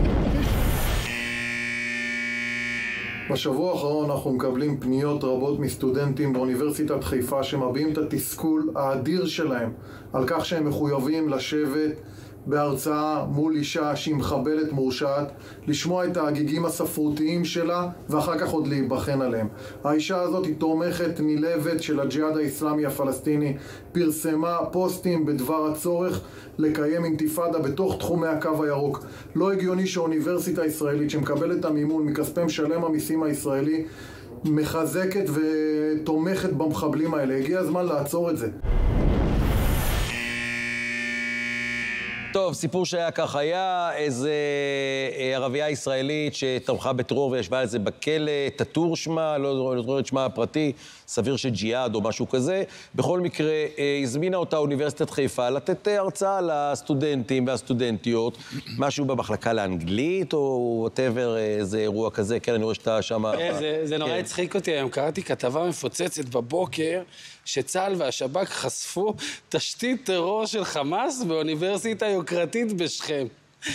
בשבוע האחרון אנחנו מקבלים פניות רבות מסטודנטים באוניברסיטת חיפה שמביעים את התסכול האדיר שלהם על כך שהם מחויבים לשבת בהרצאה מול אישה שהיא מחבלת מורשעת, לשמוע את ההגיגים הספרותיים שלה ואחר כך עוד להיבחן עליהם. האישה הזאת היא תומכת נלהבת של הג'יהאד האסלאמי הפלסטיני, פרסמה פוסטים בדבר הצורך לקיים אינתיפאדה בתוך תחומי הקו הירוק. לא הגיוני שאוניברסיטה ישראלית שמקבלת את המימון מכספי משלם המיסים הישראלי מחזקת ותומכת במחבלים האלה. הגיע הזמן לעצור את זה. טוב, סיפור שהיה כך היה, איזה ערבייה ישראלית שתמכה בטרור וישבה על זה בכלא, טטור שמה, לא זוכר את שמה הפרטי, סביר שג'יהאד או משהו כזה. בכל מקרה, הזמינה אותה אוניברסיטת חיפה לתת הרצאה לסטודנטים והסטודנטיות, משהו במחלקה לאנגלית או whatever, איזה אירוע כזה, כן, אני רואה שאתה שם... זה נורא הצחיק אותי היום, קראתי כתבה מפוצצת בבוקר, שצה"ל והשב"כ חשפו תשתית טרור של חמאס באוניברסיטה יוקרתית בשכם.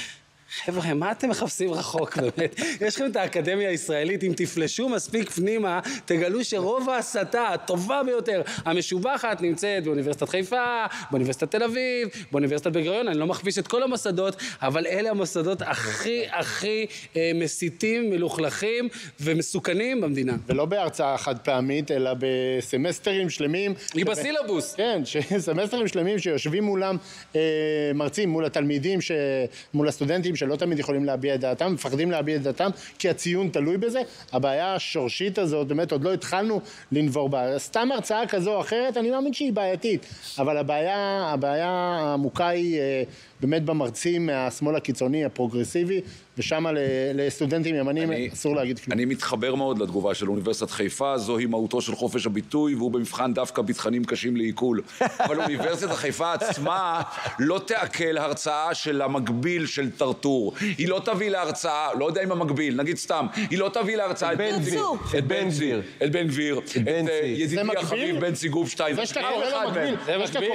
חבר'ה, מה אתם מחפשים רחוק באמת? יש לכם את האקדמיה הישראלית, אם תפלשו מספיק פנימה, תגלו שרוב ההסתה הטובה ביותר, המשובחת, נמצאת באוניברסיטת חיפה, באוניברסיטת תל אביב, באוניברסיטת בן-גוריון. אני לא מכביש את כל המוסדות, אבל אלה המוסדות הכי הכי אה, מסיתים, מלוכלכים ומסוכנים במדינה. ולא בהרצאה חד פעמית, אלא בסמסטרים שלמים. היא בסילבוס. כן, סמסטרים שלמים שיושבים מולם אה, מרצים, מול התלמידים, ש... מול הסטודנטים, שלא תמיד יכולים להביע את דעתם, מפחדים להביע את דעתם, כי הציון תלוי בזה. הבעיה השורשית הזאת, באמת, עוד לא התחלנו לנבור בה. סתם הרצאה כזו או אחרת, אני מאמין שהיא בעייתית, אבל הבעיה, הבעיה העמוקה היא באמת במרצים מהשמאל הקיצוני, הפרוגרסיבי, ושם לסטודנטים ימנים אסור להגיד כלום. אני מתחבר מאוד לתגובה של אוניברסיטת חיפה, זוהי מהותו של חופש הביטוי, והוא במבחן דווקא בתכנים קשים לעיכול. אבל אוניברסיטת חיפה עצמה לא תעכל הרצאה של המקביל של טרטור. היא לא תביא להרצאה, לא יודע אם המקביל, נגיד סתם, היא לא תביא להרצאה את בן גביר. את בן גביר. את בן גביר. את ידידי החביב בן גובשטיין. זה שאתה קורא לו מקביל. זה מקביל?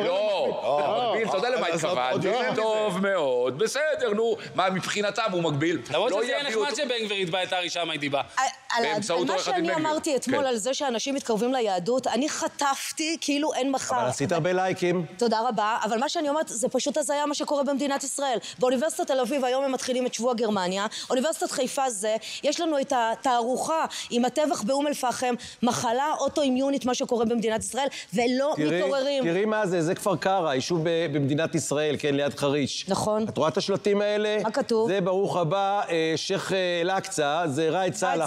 לא. מקביל, אתה יודע למה התכוון? טוב מאוד, בסדר, נו. מה, מבחינתם הוא מקביל? למרות שזה יהיה נחמד שבן גביר יתבע את ארי שם הייתי בא. על מה שאני אמרתי אתמול על זה שאנשים מתקרבים ליהדות, אני חטפתי כאילו אין מחר. אבל עשית הרבה לייקים. תודה רבה, אבל מה שאני אומרת זה פשוט הזיה מה שקורה במדינת ישראל. באוניברסיטת תל אביב היום הם מתחילים את שבוע גרמניה, אוניברסיטת חיפה זה, יש לנו את התערוכה עם הטבח באום אל-פחם, מחלה אוטואימיונית מה שקורה במדינת ישראל, ולא מתעוררים. תראי מה זה, זה כפר קרע, יישוב במדינת ישראל, כן, ליד חריש. נכון. את רואה את השלטים האלה? מה כתוב? זה ברוך הבא, שייח אל-אקצא, זה ראאד סלאח,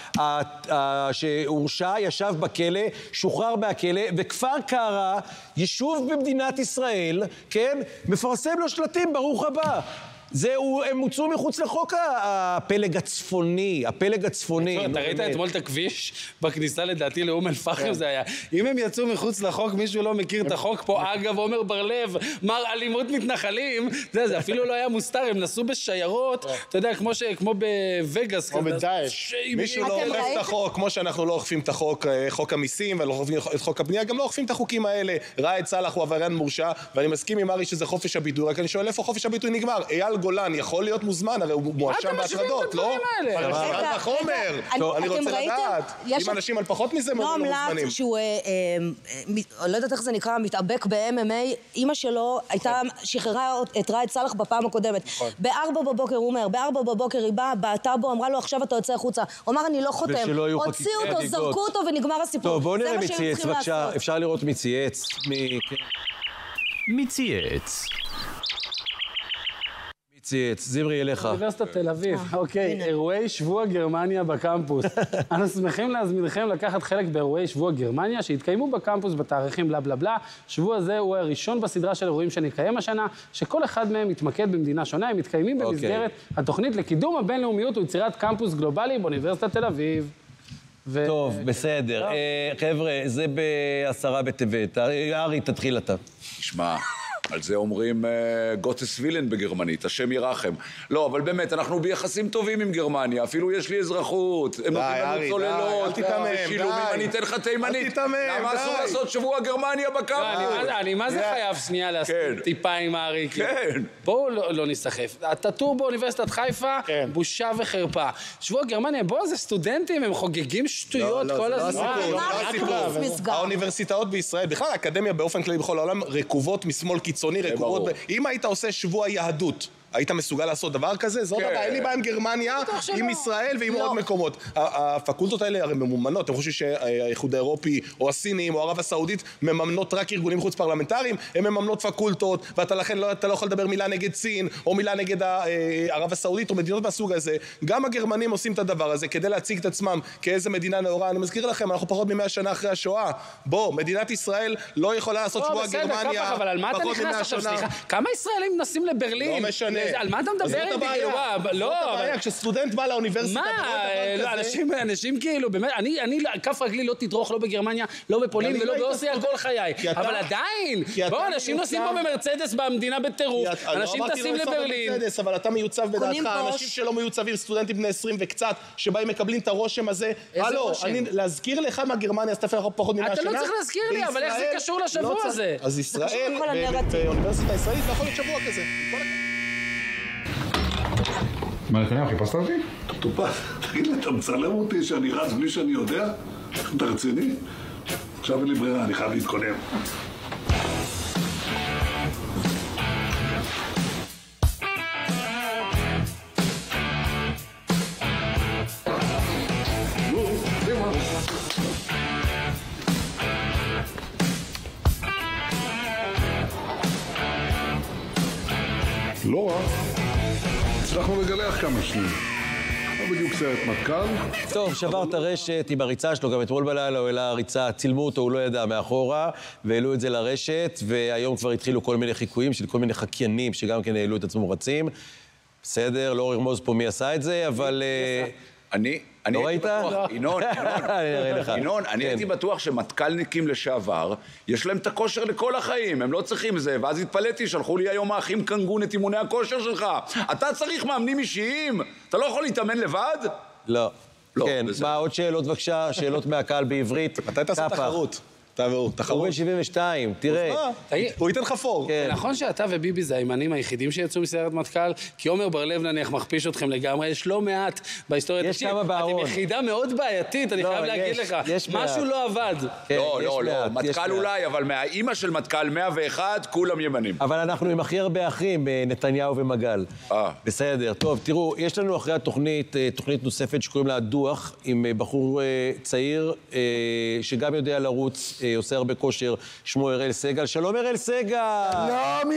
שהורשע, ישב בכלא, שוחרר מהכלא, וכפר קרע, יישוב במדינת ישראל, כן, מפרסם לו שלטים ברוך הבא. זהו, הם הוצאו מחוץ לחוק הפלג הצפוני, הפלג הצפוני. אתה ראית אתמול את הכביש בכניסה לדעתי לאום אל-פחם זה היה. אם הם יצאו מחוץ לחוק, מישהו לא מכיר את החוק פה, אגב, עומר בר-לב, מר אלימות מתנחלים, זה אפילו לא היה מוסתר, הם נסעו בשיירות, אתה יודע, כמו בווגאס. כמו בדאעש. מישהו לא אוכף את החוק, כמו שאנחנו לא אוכפים את החוק, חוק המיסים, ולא אוכפים את חוק הבנייה, גם לא אוכפים את החוקים האלה. ראאד סלאח הוא עבריין מורשע, ואני מסכים עם ארי שזה חופש הביטוי, רק אני שואל איפה חופש הביטוי נגמר. אייל גולן יכול להיות מוזמן, הרי הוא מואשם בהטרדות, לא? אבל זה החומר. אני רוצה לדעת. אם אנשים על פחות מזה לא מוזמנים. נועם לאט, שהוא, לא יודעת איך זה נקרא, מתאבק ב-אם אם איי, אמא שלו הייתה, שחררה את ראאד סלאח בפעם הקודמת. בארבע בבוקר, הוא אומר, בארבע בבוקר היא באה, בעטה בו, אמרה לו, עכשיו אתה יוצא החוצה. הוא אמר, אני לא חותם. הוציאו אותו, זרקו אותו ונגמר הסיפור. טוב, בואו נראה מי צייץ, בבקשה. אפשר לראות מי צייץ. מי צייץ? צייץ, זמרי אליך. אוניברסיטת תל אביב, אוקיי, אירועי שבוע גרמניה בקמפוס. אנחנו שמחים להזמינכם לקחת חלק באירועי שבוע גרמניה שהתקיימו בקמפוס בתאריכים בלה בלה בלה. שבוע הזה הוא הראשון בסדרה של אירועים שנקיים השנה, שכל אחד מהם מתמקד במדינה שונה, הם מתקיימים במסגרת התוכנית לקידום הבינלאומיות ויצירת קמפוס גלובלי באוניברסיטת תל אביב. טוב, בסדר. חבר'ה, זה בעשרה בטבת. ארי, תתחיל אתה. תשמע. על זה אומרים גוטס וילן בגרמנית, השם ירחם. לא, אבל באמת, אנחנו ביחסים טובים עם גרמניה, אפילו יש לי אזרחות, הם נותנים לנו צוללות, ושילומים, אני אתן לך תימנית. למה אסור לעשות שבוע גרמניה בקמפוס? אני מה זה חייב שנייה להסתכל טיפה עם הארי? כן. בואו לא נסתחף. הטור באוניברסיטת חיפה, בושה וחרפה. שבוע גרמניה, בואו, זה סטודנטים, הם חוגגים שטויות כל הזמן. האוניברסיטאות בישראל, בכלל האקדמיה באופן כללי בכל העולם, רקובות משמאל קיצוני, רקובות. אם היית עושה שבוע יהדות, היית מסוגל לעשות דבר כזה? זה עוד דבר, אין לי בעיה עם גרמניה, עם ישראל ועם עוד מקומות. הפקולטות האלה הרי ממומנות, אתם חושבים שהאיחוד האירופי או הסינים או ערב הסעודית מממנות רק ארגונים חוץ פרלמנטריים, הן מממנות פקולטות, ואתה לכן לא יכול לדבר מילה נגד סין או מילה נגד ערב הסעודית או מדינות מהסוג הזה. גם הגרמנים עושים את הדבר הזה כדי להציג את עצמם כאיזה מדינה נאורה. אני מזכיר לכם, אנחנו פחות ממאה שנה אחרי השואה. בוא, מדינת ישראל לא יכולה לעשות שבוע גרמניה פחות ממאה שנה. כמה ישראלים נסים לברלין? לא משנה. על מה אתה מדבר איתי? לא, אבל כשסטודנט בא לאוניברסיטה... מה? אנשים כאילו, באמת, אני, כף רגלי לא תדרוך לא בגרמניה, לא בפולין ולא באוסטריה כל חיי. אבל עדיין, בואו, אנשים נוסעים פה במרצדס במדינה בטירוף, אנשים טסים לברלין. אבל אתה מיוצב בדעתך, אנשים שלא מיוצבים, סטודנטים בני עשרים וקצת, שבהם מקבלים את הרושם הזה. הלו, להזכיר לך מה גרמניה עשתה פחות ממאה שנה? אתה לא צריך להזכיר לי, אבל איך זה קשור לשבוע הזה? אז ישראל, באוניברסיטה הישראלית, לא יכול להיות שבוע כזה. מה, נתניהו, חיפשת אותי? טופס, תגיד לי, אתה מצלם אותי שאני רץ בלי שאני יודע? אתה רציני? עכשיו אין לי ברירה, אני חייב להתכונן. לא רע. הצלחנו לגלח כמה שנים. לא בדיוק סרט מטכ"ל. טוב, שבר את הרשת עם הריצה שלו, גם אתמול בלילה הוא העלה הריצה, צילמו אותו, הוא לא ידע מאחורה, והעלו את זה לרשת, והיום כבר התחילו כל מיני חיקויים של כל מיני חקיינים שגם כן העלו את עצמו רצים. בסדר, לא רמוז פה מי עשה את זה, אבל... אני... לא ראית? ינון, ינון, אני הייתי בטוח שמטכ"לניקים לשעבר, יש להם את הכושר לכל החיים, הם לא צריכים זה, ואז התפלאתי, שלחו לי היום האחים קנגון את אימוני הכושר שלך. אתה צריך מאמנים אישיים? אתה לא יכול להתאמן לבד? לא. כן, מה, עוד שאלות בבקשה? שאלות מהקהל בעברית. מתי תעשה תחרות? תחרות שבעים ושתיים, תראה. הוא ייתן לך פור. נכון שאתה וביבי זה הימנים היחידים שיצאו מסיירת מטכ"ל, כי עומר בר-לב נניח מכפיש אתכם לגמרי, יש לא מעט בהיסטוריה. יש כמה בארון. אתם יחידה מאוד בעייתית, אני חייב להגיד לך. משהו לא עבד. לא, לא, לא, מטכ"ל אולי, אבל מהאימא של מטכ"ל מאה ואחת, כולם ימנים. אבל אנחנו עם הכי הרבה אחים, נתניהו ומגל. בסדר, טוב, תראו, יש לנו אחרי התוכנית, תוכנית נוספת שקוראים לה דוח, עם בחור צעיר, שגם יודע לרוץ, עושה הרבה כושר, שמו אראל סגל. שלום אראל סגל! שלום ינון!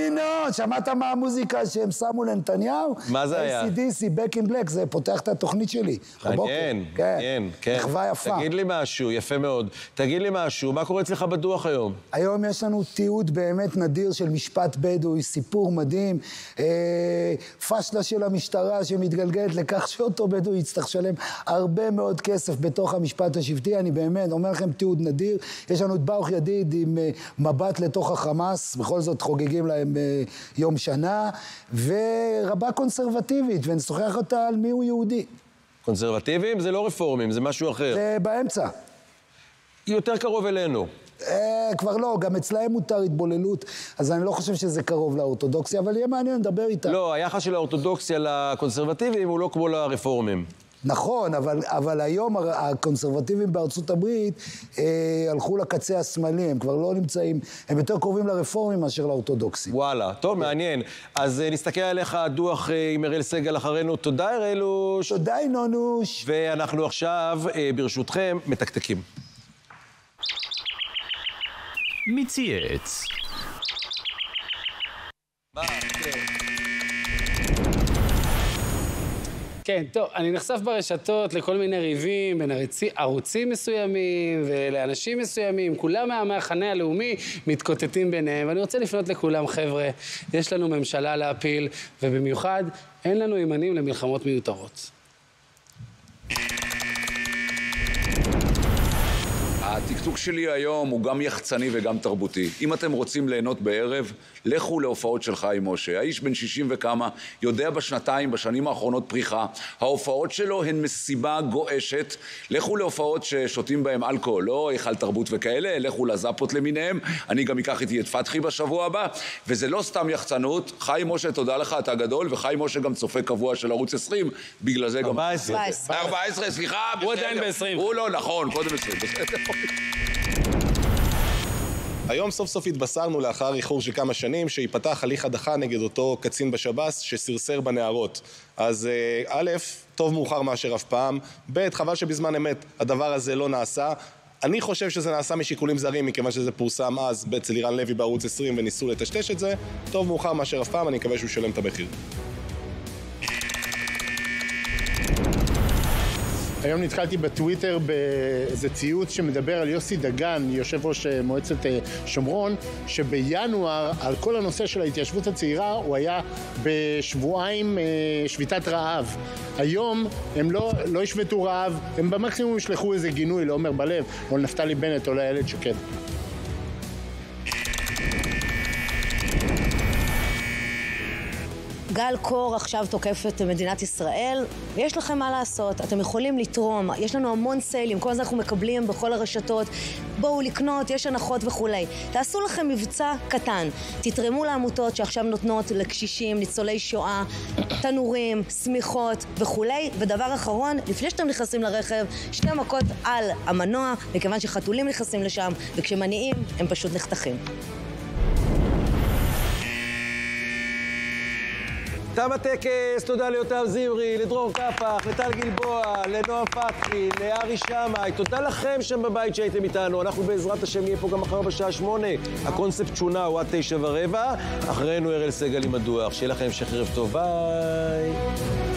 ינון, שמעת מה המוזיקה שהם שמו לנתניהו? מה זה היה? איי סי די סי, Back in Black, זה פותח את התוכנית שלי. מעניין, מעניין, כן. מחווה יפה. תגיד לי משהו, יפה מאוד. תגיד לי משהו, מה קורה אצלך בדוח היום? היום יש לנו תיעוד באמת נדיר של משפט בדואי, סיפור מדהים, אה, פשלה של המשטרה שמתגלגלת לכך שאותו בדואי יצטרך לשלם הרבה מאוד כסף בתוך המשפט השבטי. אני באמת אומר לכם תיעוד נדיר. יש לנו את ברוך ידיד עם אה, מבט לתוך החמאס, בכל זאת חוגגים להם אה, יום שנה, ורבה קונסרבטיבית, ונשוחח אותה על מי הוא יהודי. קונסרבטיביים זה לא רפורמים, זה משהו אחר. זה באמצע. יותר קרוב אלינו. אה, כבר לא, גם אצלהם מותר התבוללות, אז אני לא חושב שזה קרוב לאורתודוקסיה, אבל יהיה מעניין לדבר איתה. לא, היחס של האורתודוקסיה לקונסרבטיביים הוא לא כמו לרפורמים. נכון, אבל, אבל היום הקונסרבטיבים בארצות הברית אה, הלכו לקצה השמאלי, הם כבר לא נמצאים, הם יותר קרובים לרפורמים מאשר לאורתודוקסים. וואלה, טוב, מעניין. אז אה, נסתכל עליך הדוח אה, עם אראל סגל אחרינו. תודה, אראלוש. תודה, ינונוש. ואנחנו עכשיו, אה, ברשותכם, מתקתקים. מי צייץ? כן, טוב, אני נחשף ברשתות לכל מיני ריבים בין ערוצי, ערוצים מסוימים ולאנשים מסוימים, כולם מהמחנה הלאומי מתקוטטים ביניהם, ואני רוצה לפנות לכולם, חבר'ה, יש לנו ממשלה להפיל, ובמיוחד אין לנו ימנים למלחמות מיותרות. הטיקטוק שלי היום הוא גם יחצני וגם תרבותי. אם אתם רוצים ליהנות בערב, לכו להופעות של חיים משה. האיש בן שישים וכמה, יודע בשנתיים, בשנים האחרונות פריחה. ההופעות שלו הן מסיבה גועשת. לכו להופעות ששותים בהם אלכוהול, לא היכל תרבות וכאלה, לכו לזאפות למיניהם. אני גם אקח איתי את פתחי בשבוע הבא. וזה לא סתם יחצנות. חיים משה, תודה לך, אתה גדול, וחיים משה גם צופה קבוע של ערוץ עשרים, בגלל זה גם... ארבע עשרה. ארבע עשרה, סליחה, בסדר. הוא עדיין ב-עשרים. הוא לא, נכון, קודם עשרים, בסדר. היום סוף סוף התבשרנו לאחר איחור של כמה שנים שיפתח הליך הדחה נגד אותו קצין בשב"ס שסרסר בנערות. אז א', טוב מאוחר מאשר אף פעם, ב', חבל שבזמן אמת הדבר הזה לא נעשה. אני חושב שזה נעשה משיקולים זרים, מכיוון שזה פורסם אז אצל לירן לוי בערוץ עשרים וניסו לטשטש את זה. טוב מאוחר מאשר אף פעם, אני מקווה שהוא ישלם את המחיר. היום נתקלתי בטוויטר באיזה ציוץ שמדבר על יוסי דגן, יושב ראש מועצת שומרון, שבינואר על כל הנושא של ההתיישבות הצעירה הוא היה בשבועיים שביתת רעב. היום הם לא, לא ישבתו רעב, הם במקסימום ישלחו איזה גינוי לעומר בלב או לנפתלי בנט או לאיילת שקד. גל קור עכשיו תוקף את מדינת ישראל, ויש לכם מה לעשות, אתם יכולים לתרום, יש לנו המון סיילים, כל זה אנחנו מקבלים בכל הרשתות, בואו לקנות, יש הנחות וכולי. תעשו לכם מבצע קטן, תתרמו לעמותות שעכשיו נותנות לקשישים, ניצולי שואה, תנורים, סמיכות וכולי, ודבר אחרון, לפני שאתם נכנסים לרכב, שתי מכות על המנוע, מכיוון שחתולים נכנסים לשם, וכשמניעים הם פשוט נחתכים. תם הטקס, תודה ליותם זמרי, לדרור קפח, לטל גלבוע, לנועם פתחי, לארי שמאי, תודה לכם שם בבית שהייתם איתנו, אנחנו בעזרת השם נהיה פה גם מחר בשעה שמונה, הקונספט שונה הוא עד תשע ורבע, אחרינו אראל סגל עם הדוח, שיהיה לכם המשך ערב טוב, ביי.